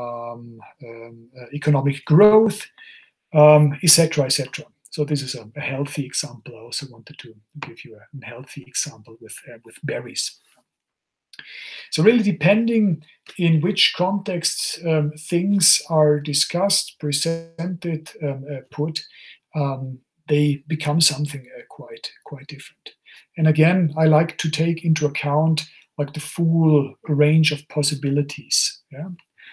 economic growth, etc., etc. So this is a healthy example. I also wanted to give you a healthy example with berries. So really, depending in which context things are discussed, presented, put, they become something quite different. And again, I like to take into account like the full range of possibilities. Yeah.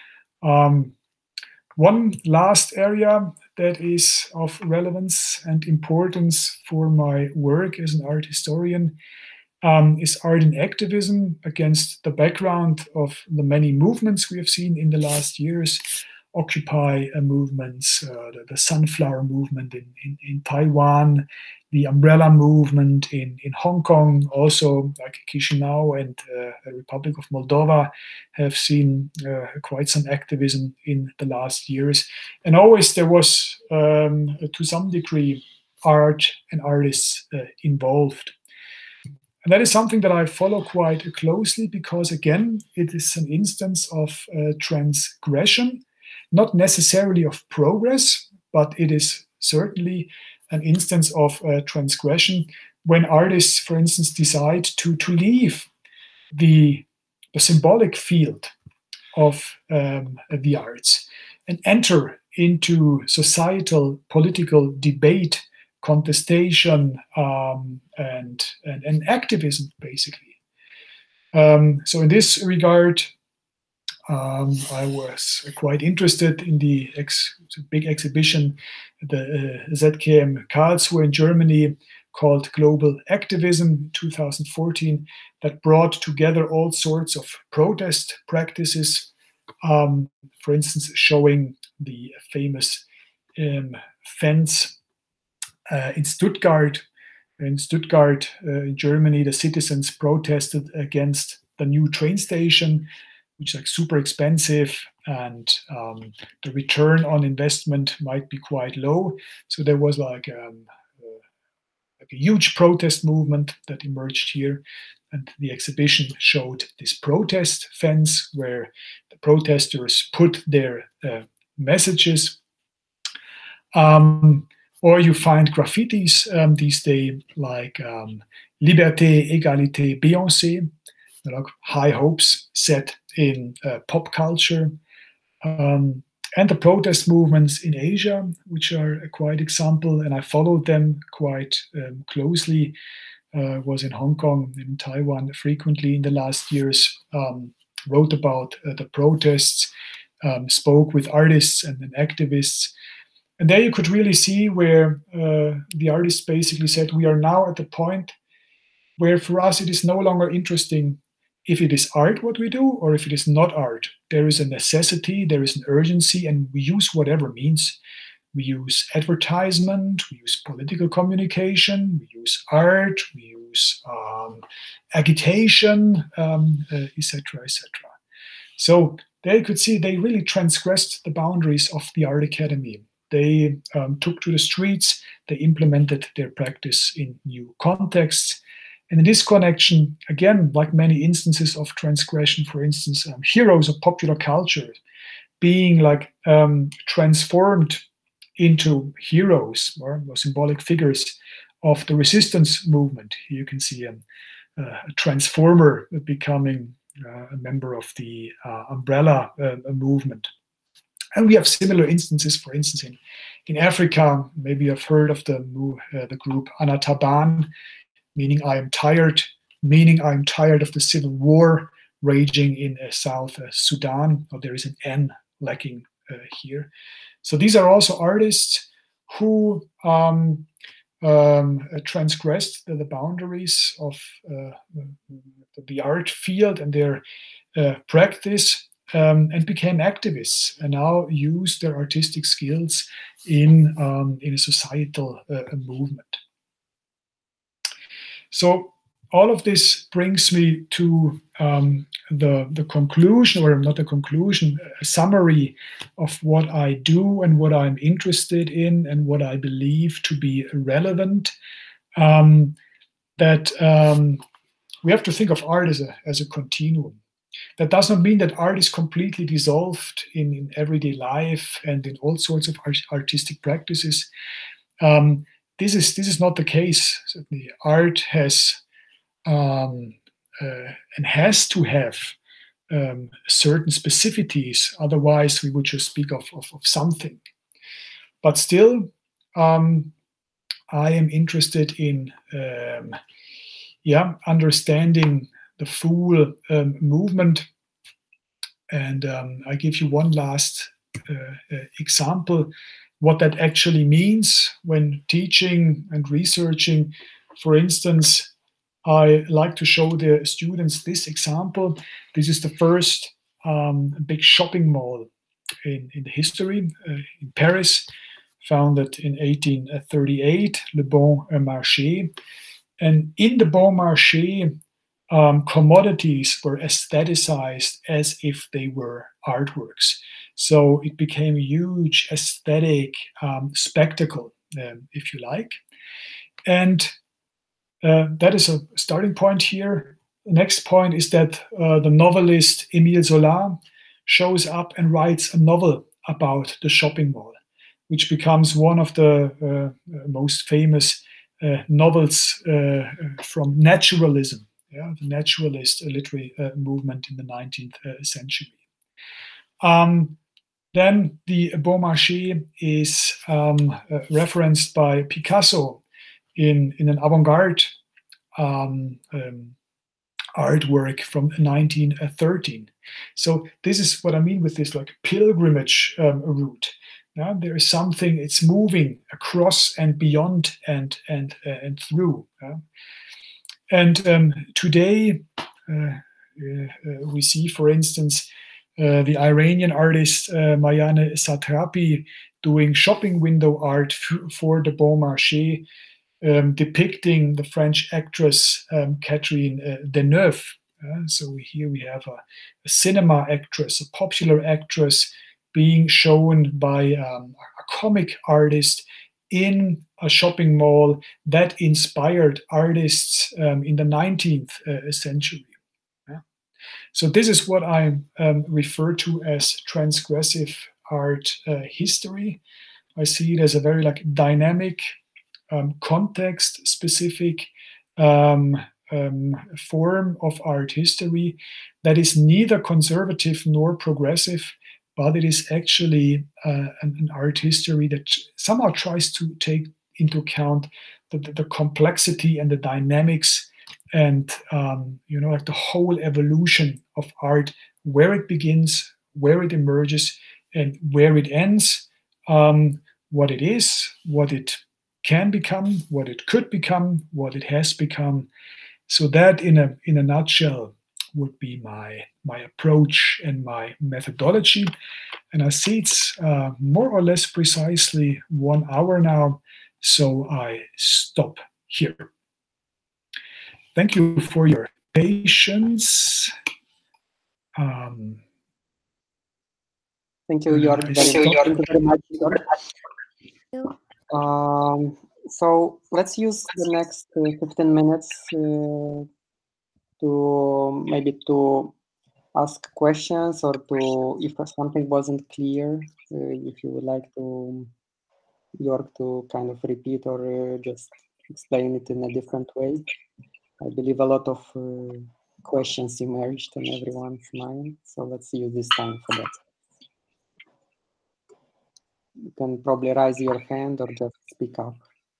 One last area that is of relevance and importance for my work as an art historian is art and activism, against the background of the many movements we have seen in the last years. Occupy movements, the sunflower movement in Taiwan, the umbrella movement in Hong Kong, also like Chisinau and the Republic of Moldova have seen quite some activism in the last years. And always there was, to some degree, art and artists involved. And that is something that I follow quite closely because, again, it is an instance of transgression. Not necessarily of progress, but it is certainly an instance of transgression when artists, for instance, decide to leave the symbolic field of the arts and enter into societal, political debate, contestation, and activism, basically. So in this regard, I was quite interested in the big exhibition, the ZKM Karlsruhe in Germany, called Global Activism 2014, that brought together all sorts of protest practices, for instance, showing the famous fence in Stuttgart. In Stuttgart, in Germany, the citizens protested against the new train station, which is like super expensive, and the return on investment might be quite low. So there was like a huge protest movement that emerged here. And the exhibition showed this protest fence where the protesters put their messages. Or you find graffitis these days like Liberté, Égalité, Beyoncé, like high hopes set in pop culture. And the protest movements in Asia, which are a quiet example, and I followed them quite closely. Was in Hong Kong, in Taiwan frequently in the last years, wrote about the protests, spoke with artists and activists. And there you could really see where the artists basically said, we are now at the point where for us it is no longer interesting if it is art what we do or if it is not art. There is a necessity, there is an urgency, and we use whatever means. We use advertisement, we use political communication, we use art, we use agitation, etc., etc. So they could see they really transgressed the boundaries of the art academy. They took to the streets, they implemented their practice in new contexts. And in this connection, again, like many instances of transgression, for instance, heroes of popular culture being like transformed into heroes or symbolic figures of the resistance movement. Here you can see a transformer becoming a member of the umbrella movement. And we have similar instances, for instance, in Africa. Maybe you've heard of the group Anataban, meaning I am tired, meaning I'm tired of the civil war raging in South Sudan. Oh, there is an N lacking here. So these are also artists who transgressed the boundaries of the art field and their practice and became activists and now use their artistic skills in a societal movement. So all of this brings me to the conclusion, or not a conclusion, a summary of what I do and what I'm interested in and what I believe to be relevant. That we have to think of art as a continuum. That does not mean that art is completely dissolved in everyday life and in all sorts of artistic practices. This is not the case. Certainly, art has and has to have certain specificities. Otherwise, we would just speak of something. But still, I am interested in understanding the full movement. And I give you one last example. What that actually means when teaching and researching. For instance, I like to show the students this example. This is the first big shopping mall in the history in Paris, founded in 1838, Le Bon Marché. And in the Bon Marché, commodities were aestheticized as if they were artworks. So it became a huge aesthetic spectacle, if you like. And that is a starting point here. The next point is that the novelist Émile Zola shows up and writes a novel about the shopping mall, which becomes one of the most famous novels from naturalism, the naturalist literary movement in the 19th century. Then the Bon Marché is referenced by Picasso in an avant-garde artwork from 1913. So this is what I mean with this like pilgrimage route. There is something, it's moving across and beyond and through. And today we see, for instance, the Iranian artist Mayane Satrapi doing shopping window art for the Bon Marché, depicting the French actress Catherine Deneuve. So here we have a cinema actress, a popular actress, being shown by a comic artist in a shopping mall that inspired artists in the 19th century. So this is what I refer to as transgressive art history. I see it as a very like dynamic, context-specific form of art history that is neither conservative nor progressive, but it is actually an art history that somehow tries to take into account the complexity and the dynamics and like the whole evolution of art, where it begins, where it emerges, and where it ends, what it is, what it can become, what it could become, what it has become. So that, in a nutshell, would be my approach and my methodology. And I see it's more or less precisely 1 hour now, so I stop here. Thank you for your patience. Thank you, Jörg. Thank you very much, Jörg. So let's use the next 15 minutes to ask questions, or to, if something wasn't clear, if you would like to, Jörg, to kind of repeat or just explain it in a different way. I believe a lot of questions emerged in everyone's mind, so let's use this time for that. You can probably raise your hand or just speak up.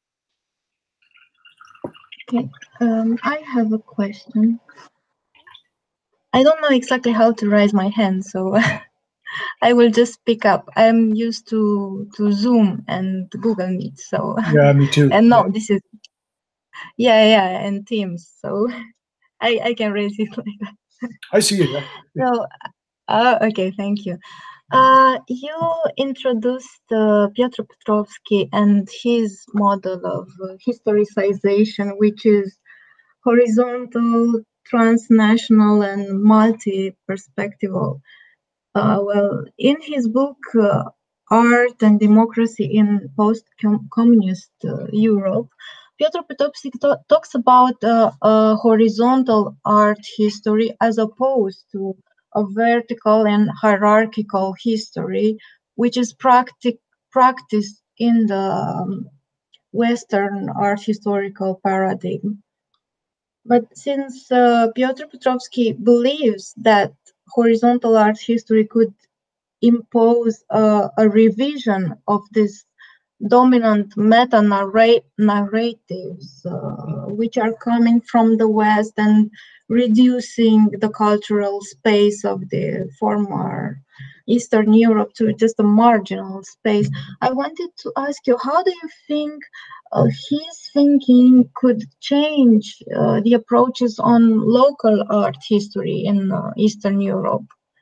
Okay, I have a question. I don't know exactly how to raise my hand, so I will just speak up. I'm used to Zoom and Google Meet, so yeah, me too. And no, this is and Teams, so I can raise it like that. I see it. Yeah. So, okay, thank you. You introduced Piotr Petrovsky and his model of historicization, which is horizontal, transnational, and multi-perspectival. Well, in his book, Art and Democracy in Post-Communist Europe, Piotr Petrovsky talks about a horizontal art history as opposed to a vertical and hierarchical history, which is practiced in the Western art historical paradigm. But since Piotr Petrovsky believes that horizontal art history could impose a revision of this dominant meta-narratives, which are coming from the West and reducing the cultural space of the former Eastern Europe to just a marginal space. I wanted to ask you, how do you think his thinking could change the approaches on local art history in Eastern Europe?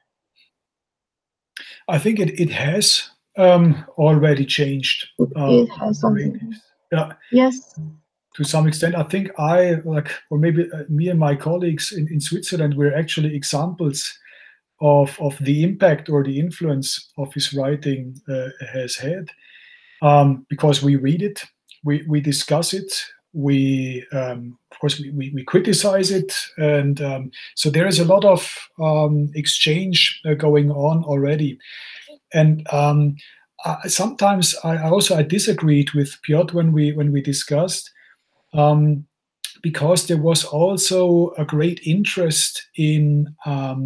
I think it has already changed. It has already. Yeah. Yes. To some extent, I think or maybe me and my colleagues in Switzerland, we're actually examples of the impact or the influence of his writing has had, because we read it, we discuss it, we of course we criticize it, and so there is a lot of exchange going on already. And sometimes I disagreed with Piotr when we discussed, because there was also a great interest in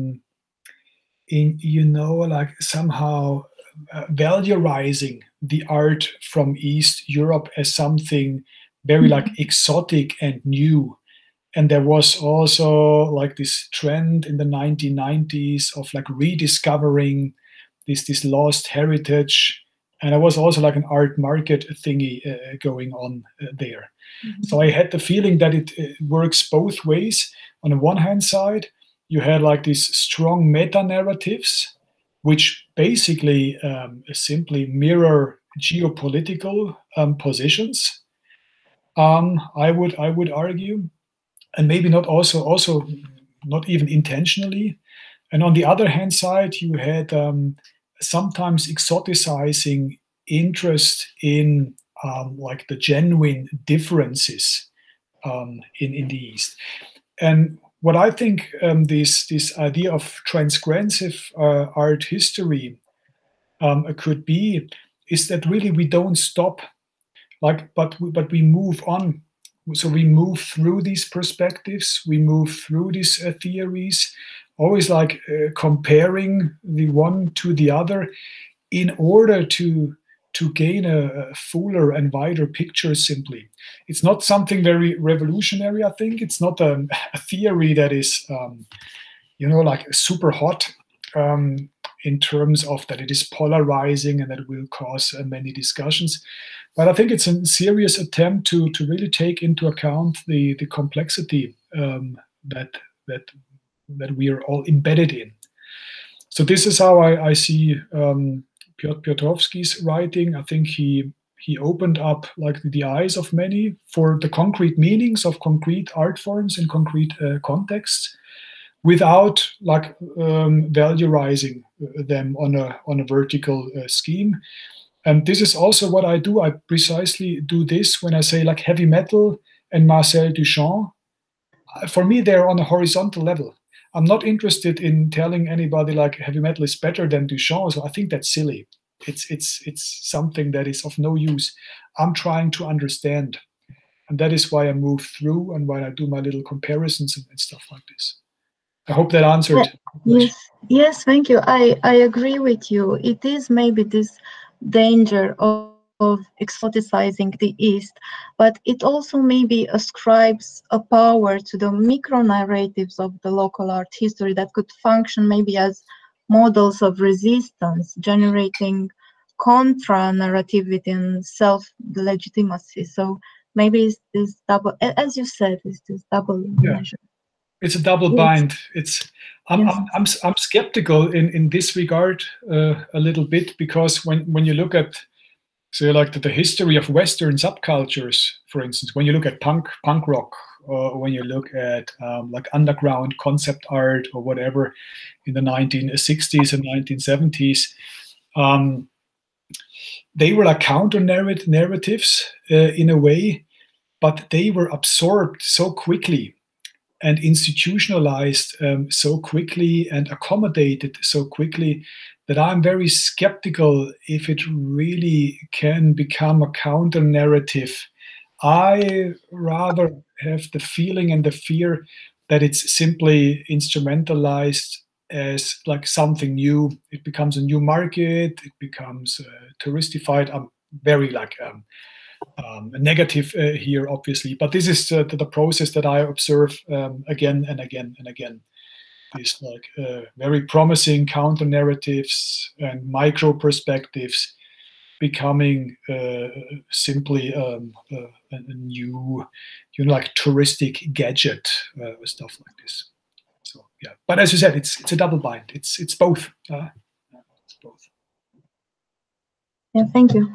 like somehow valorizing the art from East Europe as something very like exotic and new. And there was also like this trend in the 1990s of like rediscovering this lost heritage. And there was also like an art market thingy going on there. Mm-hmm. So I had the feeling that it works both ways. On the one hand side, you had like these strong meta-narratives, which basically simply mirror geopolitical positions, I would argue, and maybe not also not even intentionally. And on the other hand side, you had sometimes exoticizing interest in like the genuine differences in the East. And what I think this idea of transgressive art history could be is that really we don't stop, but we move on. So we move through these perspectives, we move through these theories, always comparing the one to the other in order to gain a fuller and wider picture simply. It's not something very revolutionary, I think. It's not a theory that is, super hot in terms of that it is polarizing and that it will cause many discussions. But I think it's a serious attempt to really take into account the complexity that we are all embedded in. So this is how I see Piotr Piotrowski's writing. I think he opened up the eyes of many for the concrete meanings of concrete art forms in concrete contexts, without valorizing them on a vertical scheme. And this is also what I do. I precisely do this when I say heavy metal and Marcel Duchamp. For me, they're on a horizontal level. I'm not interested in telling anybody heavy metal is better than Duchamp. So I think that's silly. It's something that is of no use. I'm trying to understand, and that is why I move through and why I do my little comparisons and stuff like this. I hope that answered. Yes, thank you. I agree with you. It is maybe this danger of exoticizing the East, but it also maybe ascribes a power to the micro narratives of the local art history that could function maybe as models of resistance, generating contra-narrativity and self-legitimacy. So maybe it's this double, as you said, it's this double measure. It's a double bind. I'm skeptical in this regard a little bit, because when you look at, say, the history of Western subcultures, for instance, when you look at punk rock, or when you look at underground concept art or whatever in the 1960s and 1970s, they were counter narratives in a way, but they were absorbed so quickly and institutionalized so quickly and accommodated so quickly that I'm very skeptical if it really can become a counter narrative. I rather have the feeling and the fear that it's simply instrumentalized as something new. It becomes a new market. It becomes touristified. I'm very negative here, obviously, but this is the process that I observe again and again and again. These very promising counter narratives and micro perspectives becoming simply a new, touristic gadget, stuff like this. So yeah, but as you said, it's a double bind. It's both. It's both. Yeah, thank you.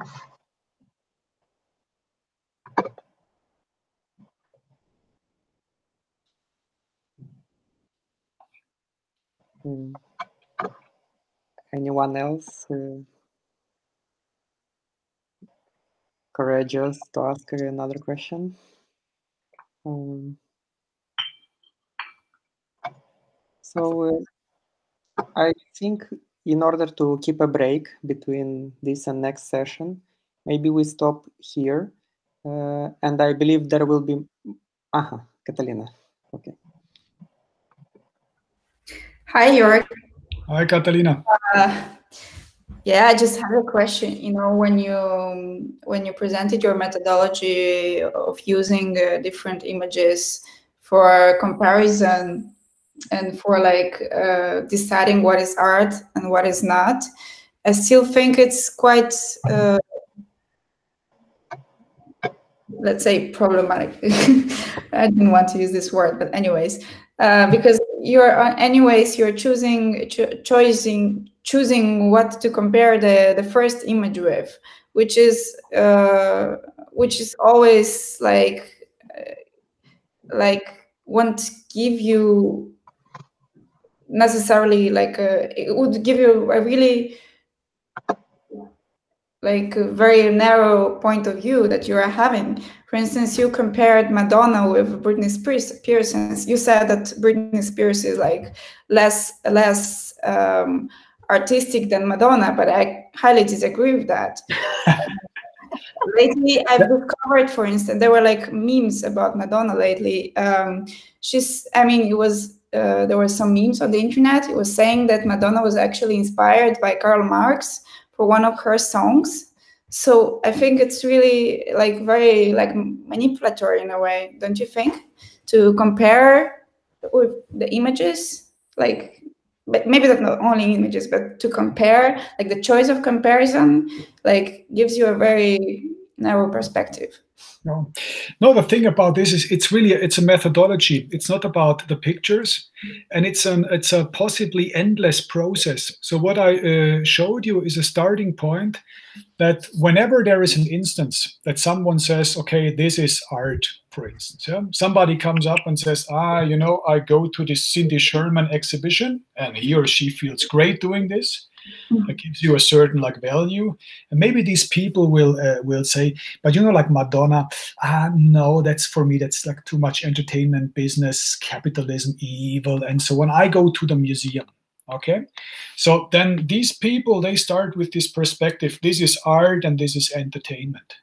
Anyone else courageous to ask another question? So I think in order to keep a break between this and next session, maybe we stop here. And I believe there will be... Catalina. Okay. Hi, Jörg. Hi, Catalina. Yeah, I just have a question. When you presented your methodology of using different images for comparison and for deciding what is art and what is not, I still think it's quite, let's say, problematic. I didn't want to use this word, but anyways, because you're choosing what to compare the first image with, which is always won't give you necessarily it would give you a really a very narrow point of view that you are having. For instance, you compared Madonna with Britney Spears. You said that Britney Spears is less artistic than Madonna, but I highly disagree with that. Lately, I've discovered, for instance, there were like memes about Madonna lately. It was there were some memes on the internet. It was saying that Madonna was actually inspired by Karl Marx for one of her songs. So I think it's really like very like manipulatory in a way, don't you think? To compare with the images, like, but maybe that's not only images, but to compare, like the choice of comparison, like gives you a very narrow perspective. No, the thing about this is it's a methodology. It's not about the pictures, and it's a possibly endless process. So what I showed you is a starting point that whenever there is an instance that someone says, okay, this is art, for instance, yeah? Somebody comes up and says, I go to this Cindy Sherman exhibition and he or she feels great doing this. It gives you a certain like value, and maybe these people will say, but like Madonna, no, that's for me, that's like too much entertainment business, capitalism, evil, and so on. I go to the museum. Okay, so then these people, they start with this perspective: this is art and this is entertainment.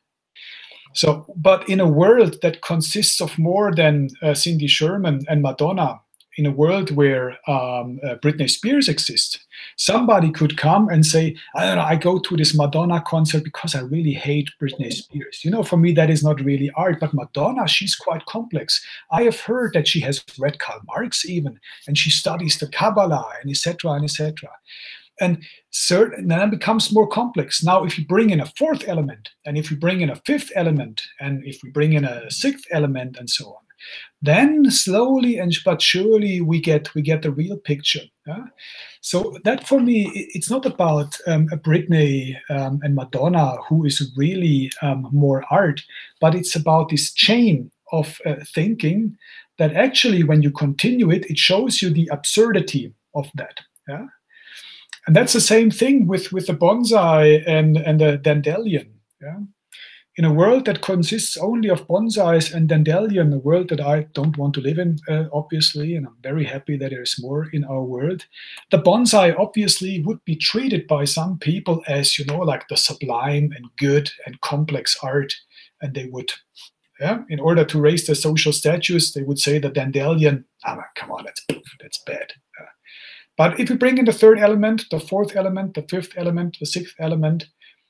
So, but in a world that consists of more than Cindy Sherman and Madonna, in a world where Britney Spears exists, somebody could come and say, I go to this Madonna concert because I really hate Britney Spears. For me, that is not really art, but Madonna, she's quite complex. I have heard that she has read Karl Marx even, and she studies the Kabbalah, and etc., and etc. And then it becomes more complex. Now, if you bring in a fourth element, and if you bring in a fifth element, and if we bring in a sixth element, and so on, then slowly but surely we get the real picture. Yeah? So that for me, it's not about Britney and Madonna, who is really more art, but it's about this chain of thinking that actually, when you continue it, it shows you the absurdity of that. Yeah? And that's the same thing with the bonsai and the dandelion. Yeah? In a world that consists only of bonsais and dandelion, a world that I don't want to live in, obviously, and I'm very happy that there's more in our world, the bonsai obviously would be treated by some people as, like the sublime and good and complex art. And they would, in order to raise their social status, they would say the dandelion, come on, that's bad. But if you bring in the third element, the fourth element, the fifth element, the sixth element,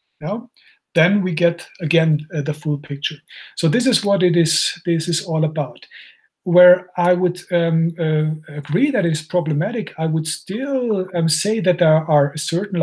then we get, again, the full picture. So this is what this is all about. Where I would agree that it is problematic, I would still say that there are certain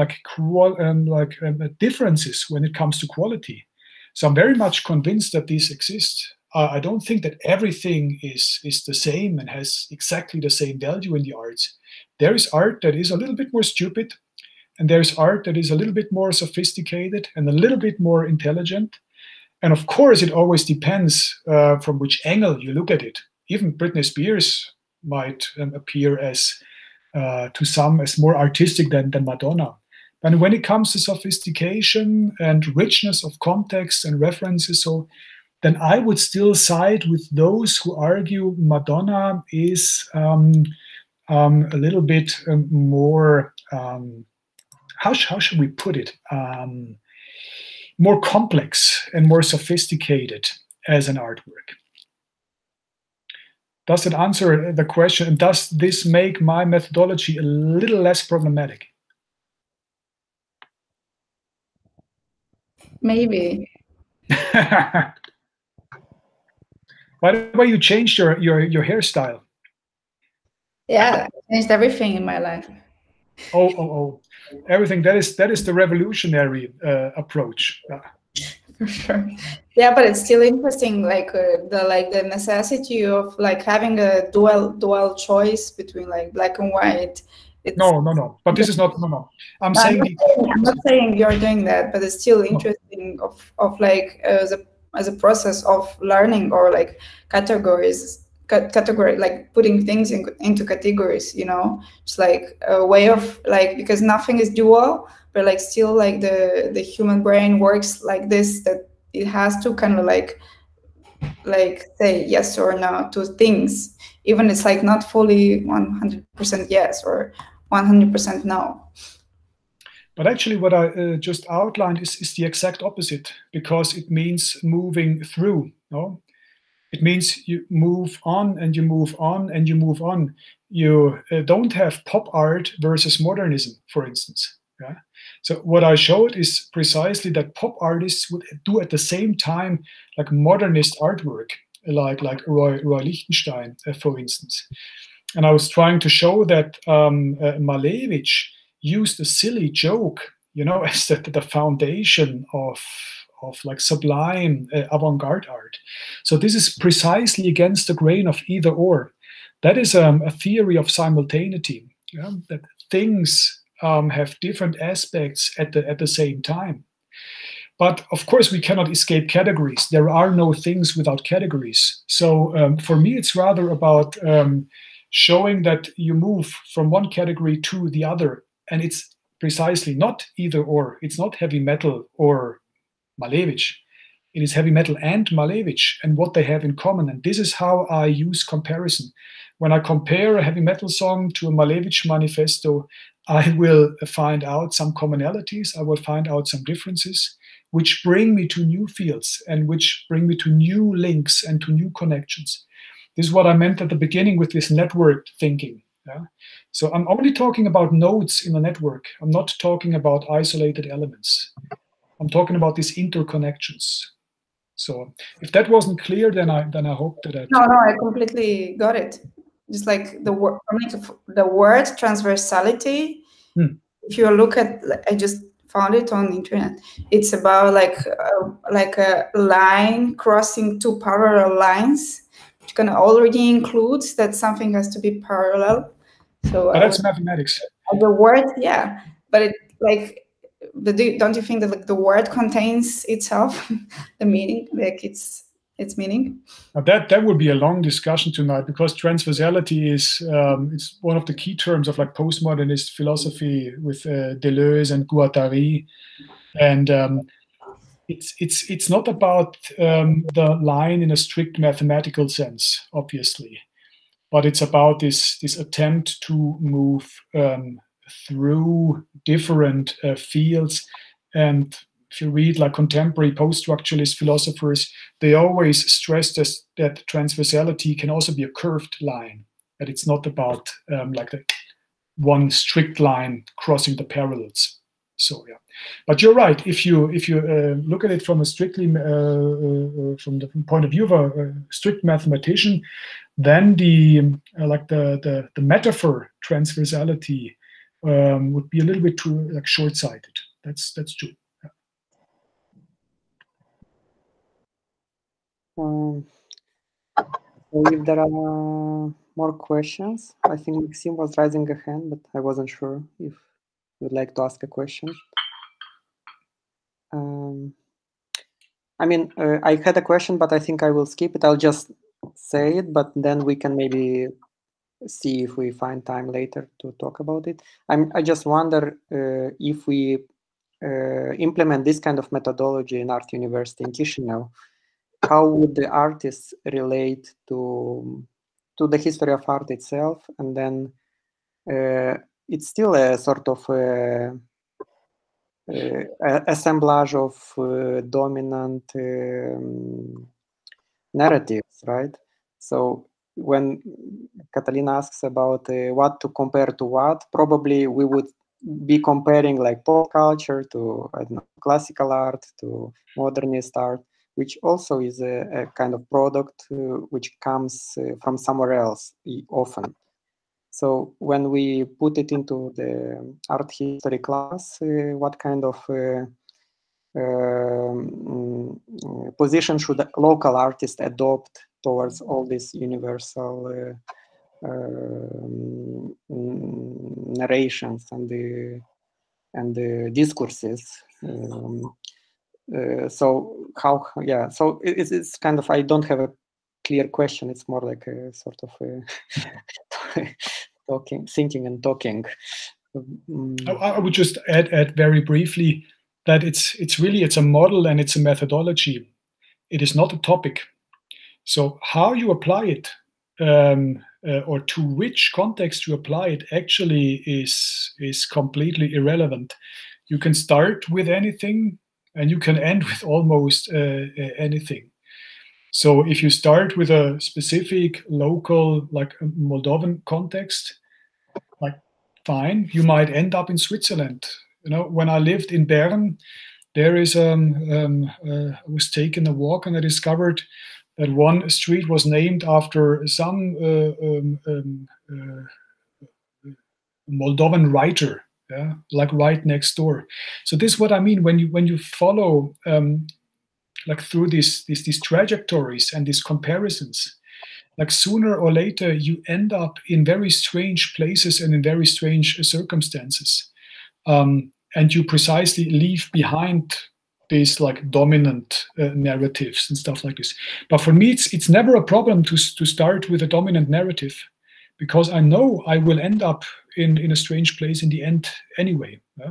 differences when it comes to quality. So I'm very much convinced that these exist. I don't think that everything is the same and has exactly the same value in the arts. There is art that is a little bit more stupid, and there's art that is a little bit more sophisticated and a little bit more intelligent. And of course, it always depends from which angle you look at it. Even Britney Spears might appear as, to some, as more artistic than Madonna. But when it comes to sophistication and richness of context and references, then I would still side with those who argue Madonna is a little bit more, how should we put it, more complex and more sophisticated as an artwork. Does it answer the question? And does this make my methodology a little less problematic? Maybe. By the way, you changed your hairstyle. Yeah, I changed everything in my life. Oh. Everything. That is the revolutionary approach. For sure. Yeah, but it's still interesting, like the necessity of like having a dual choice between like black and white. No. But this is not no. I'm not saying you're doing that, but it's still interesting of like as a process of learning, or like category, like putting things into categories, it's like a way of like, because nothing is dual, but like still like the human brain works like this, that it has to kind of like say yes or no to things, even it's like not fully 100% yes or 100% no. But actually what I just outlined is the exact opposite, because it means moving through. No? It means you move on and you move on and you move on. You don't have pop art versus modernism, for instance. Yeah? So what I showed is precisely that pop artists would do at the same time like modernist artwork, like Roy Lichtenstein, for instance. And I was trying to show that Malevich used a silly joke, you know, as the foundation of like sublime avant-garde art. So this is precisely against the grain of either or. That is a theory of simultaneity, yeah? That things have different aspects at the same time. But of course, we cannot escape categories. There are no things without categories. So for me, it's rather about showing that you move from one category to the other. And it's precisely not either or. It's not heavy metal or Malevich. It is heavy metal and Malevich and what they have in common. And this is how I use comparison. When I compare a heavy metal song to a Malevich manifesto, I will find out some commonalities. I will find out some differences, which bring me to new fields and which bring me to new links and to new connections. This is what I meant at the beginning with this network thinking. Yeah? So I'm only talking about nodes in a network. I'm not talking about isolated elements. I'm talking about these interconnections. So if that wasn't clear, then I hope that No, I completely got it. Just like the word transversality. If you look at, I just found it on the internet. It's about like a line crossing two parallel lines, which can already include that something has to be parallel. So that's mathematics. The word, yeah, but it like. Don't you think that like the word contains itself the meaning, like its meaning? Now that would be a long discussion tonight, because transversality is it's one of the key terms of like postmodernist philosophy with Deleuze and Guattari, and it's not about the line in a strict mathematical sense, obviously, but it's about this attempt to move through different fields. And if you read like contemporary post-structuralist philosophers, they always stress that transversality can also be a curved line, that it's not about like one strict line crossing the parallels. So yeah, but you're right. If you look at it from a strictly from the point of view of a strict mathematician, then the metaphor transversality would be a little bit too like short-sighted. That's true. Yeah. So if there are more questions, I think Maxim was raising a hand, but I wasn't sure if you'd like to ask a question. I mean, I had a question, but I think I will skip it. I'll just say it, but then we can maybe see if we find time later to talk about it. I just wonder if we implement this kind of methodology in Art University in Chisinau, how would the artists relate to the history of art itself? And then it's still a sort of assemblage of dominant narratives, right? So when Catalina asks about what to compare to what, probably we would be comparing like pop culture to, I don't know, classical art to modernist art, which also is a kind of product which comes from somewhere else often. So when we put it into the art history class, what kind of position should a local artist adopt towards all these universal narrations and the discourses? So how? Yeah. So it's kind of, I don't have a clear question. It's more like a sort of thinking and talking. I would just add very briefly that it's a model and it's a methodology. It is not a topic. So how you apply it or to which context you apply it actually is completely irrelevant. you can start with anything and you can end with almost anything. So if you start with a specific local, like a Moldovan context, like fine, you might end up in Switzerland. You know, when I lived in Bern, there is I was taking a walk and I discovered that one street was named after some Moldovan writer, yeah, like right next door. So this is what I mean when you follow like through these trajectories and these comparisons. Like sooner or later, you end up in very strange places and in very strange circumstances, and you precisely leave behind these like dominant narratives and stuff like this. But for me, it's never a problem to start with a dominant narrative, because I know I will end up in a strange place in the end anyway. Yeah?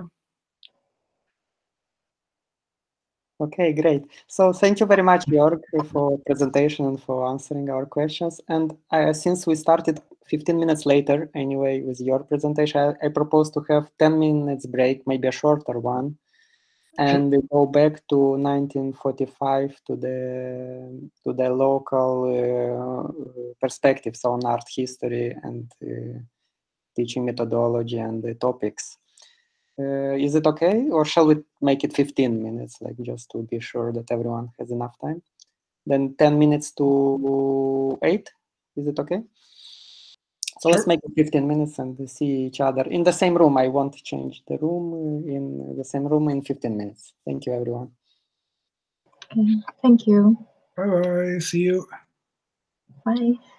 Okay, great. So thank you very much, Jörg, for presentation and for answering our questions. And since we started 15 minutes later anyway with your presentation, I propose to have 10 minutes break, maybe a shorter one, and go back to 1945 to the local perspectives on art history and teaching methodology and the topics. Is it okay, or shall we make it 15 minutes, like just to be sure that everyone has enough time? Then 10 minutes to 8, is it okay? So let's make it 15 minutes and see each other in the same room. I won't change the room, in the same room in 15 minutes. Thank you, everyone. Thank you. Bye-bye, see you. Bye.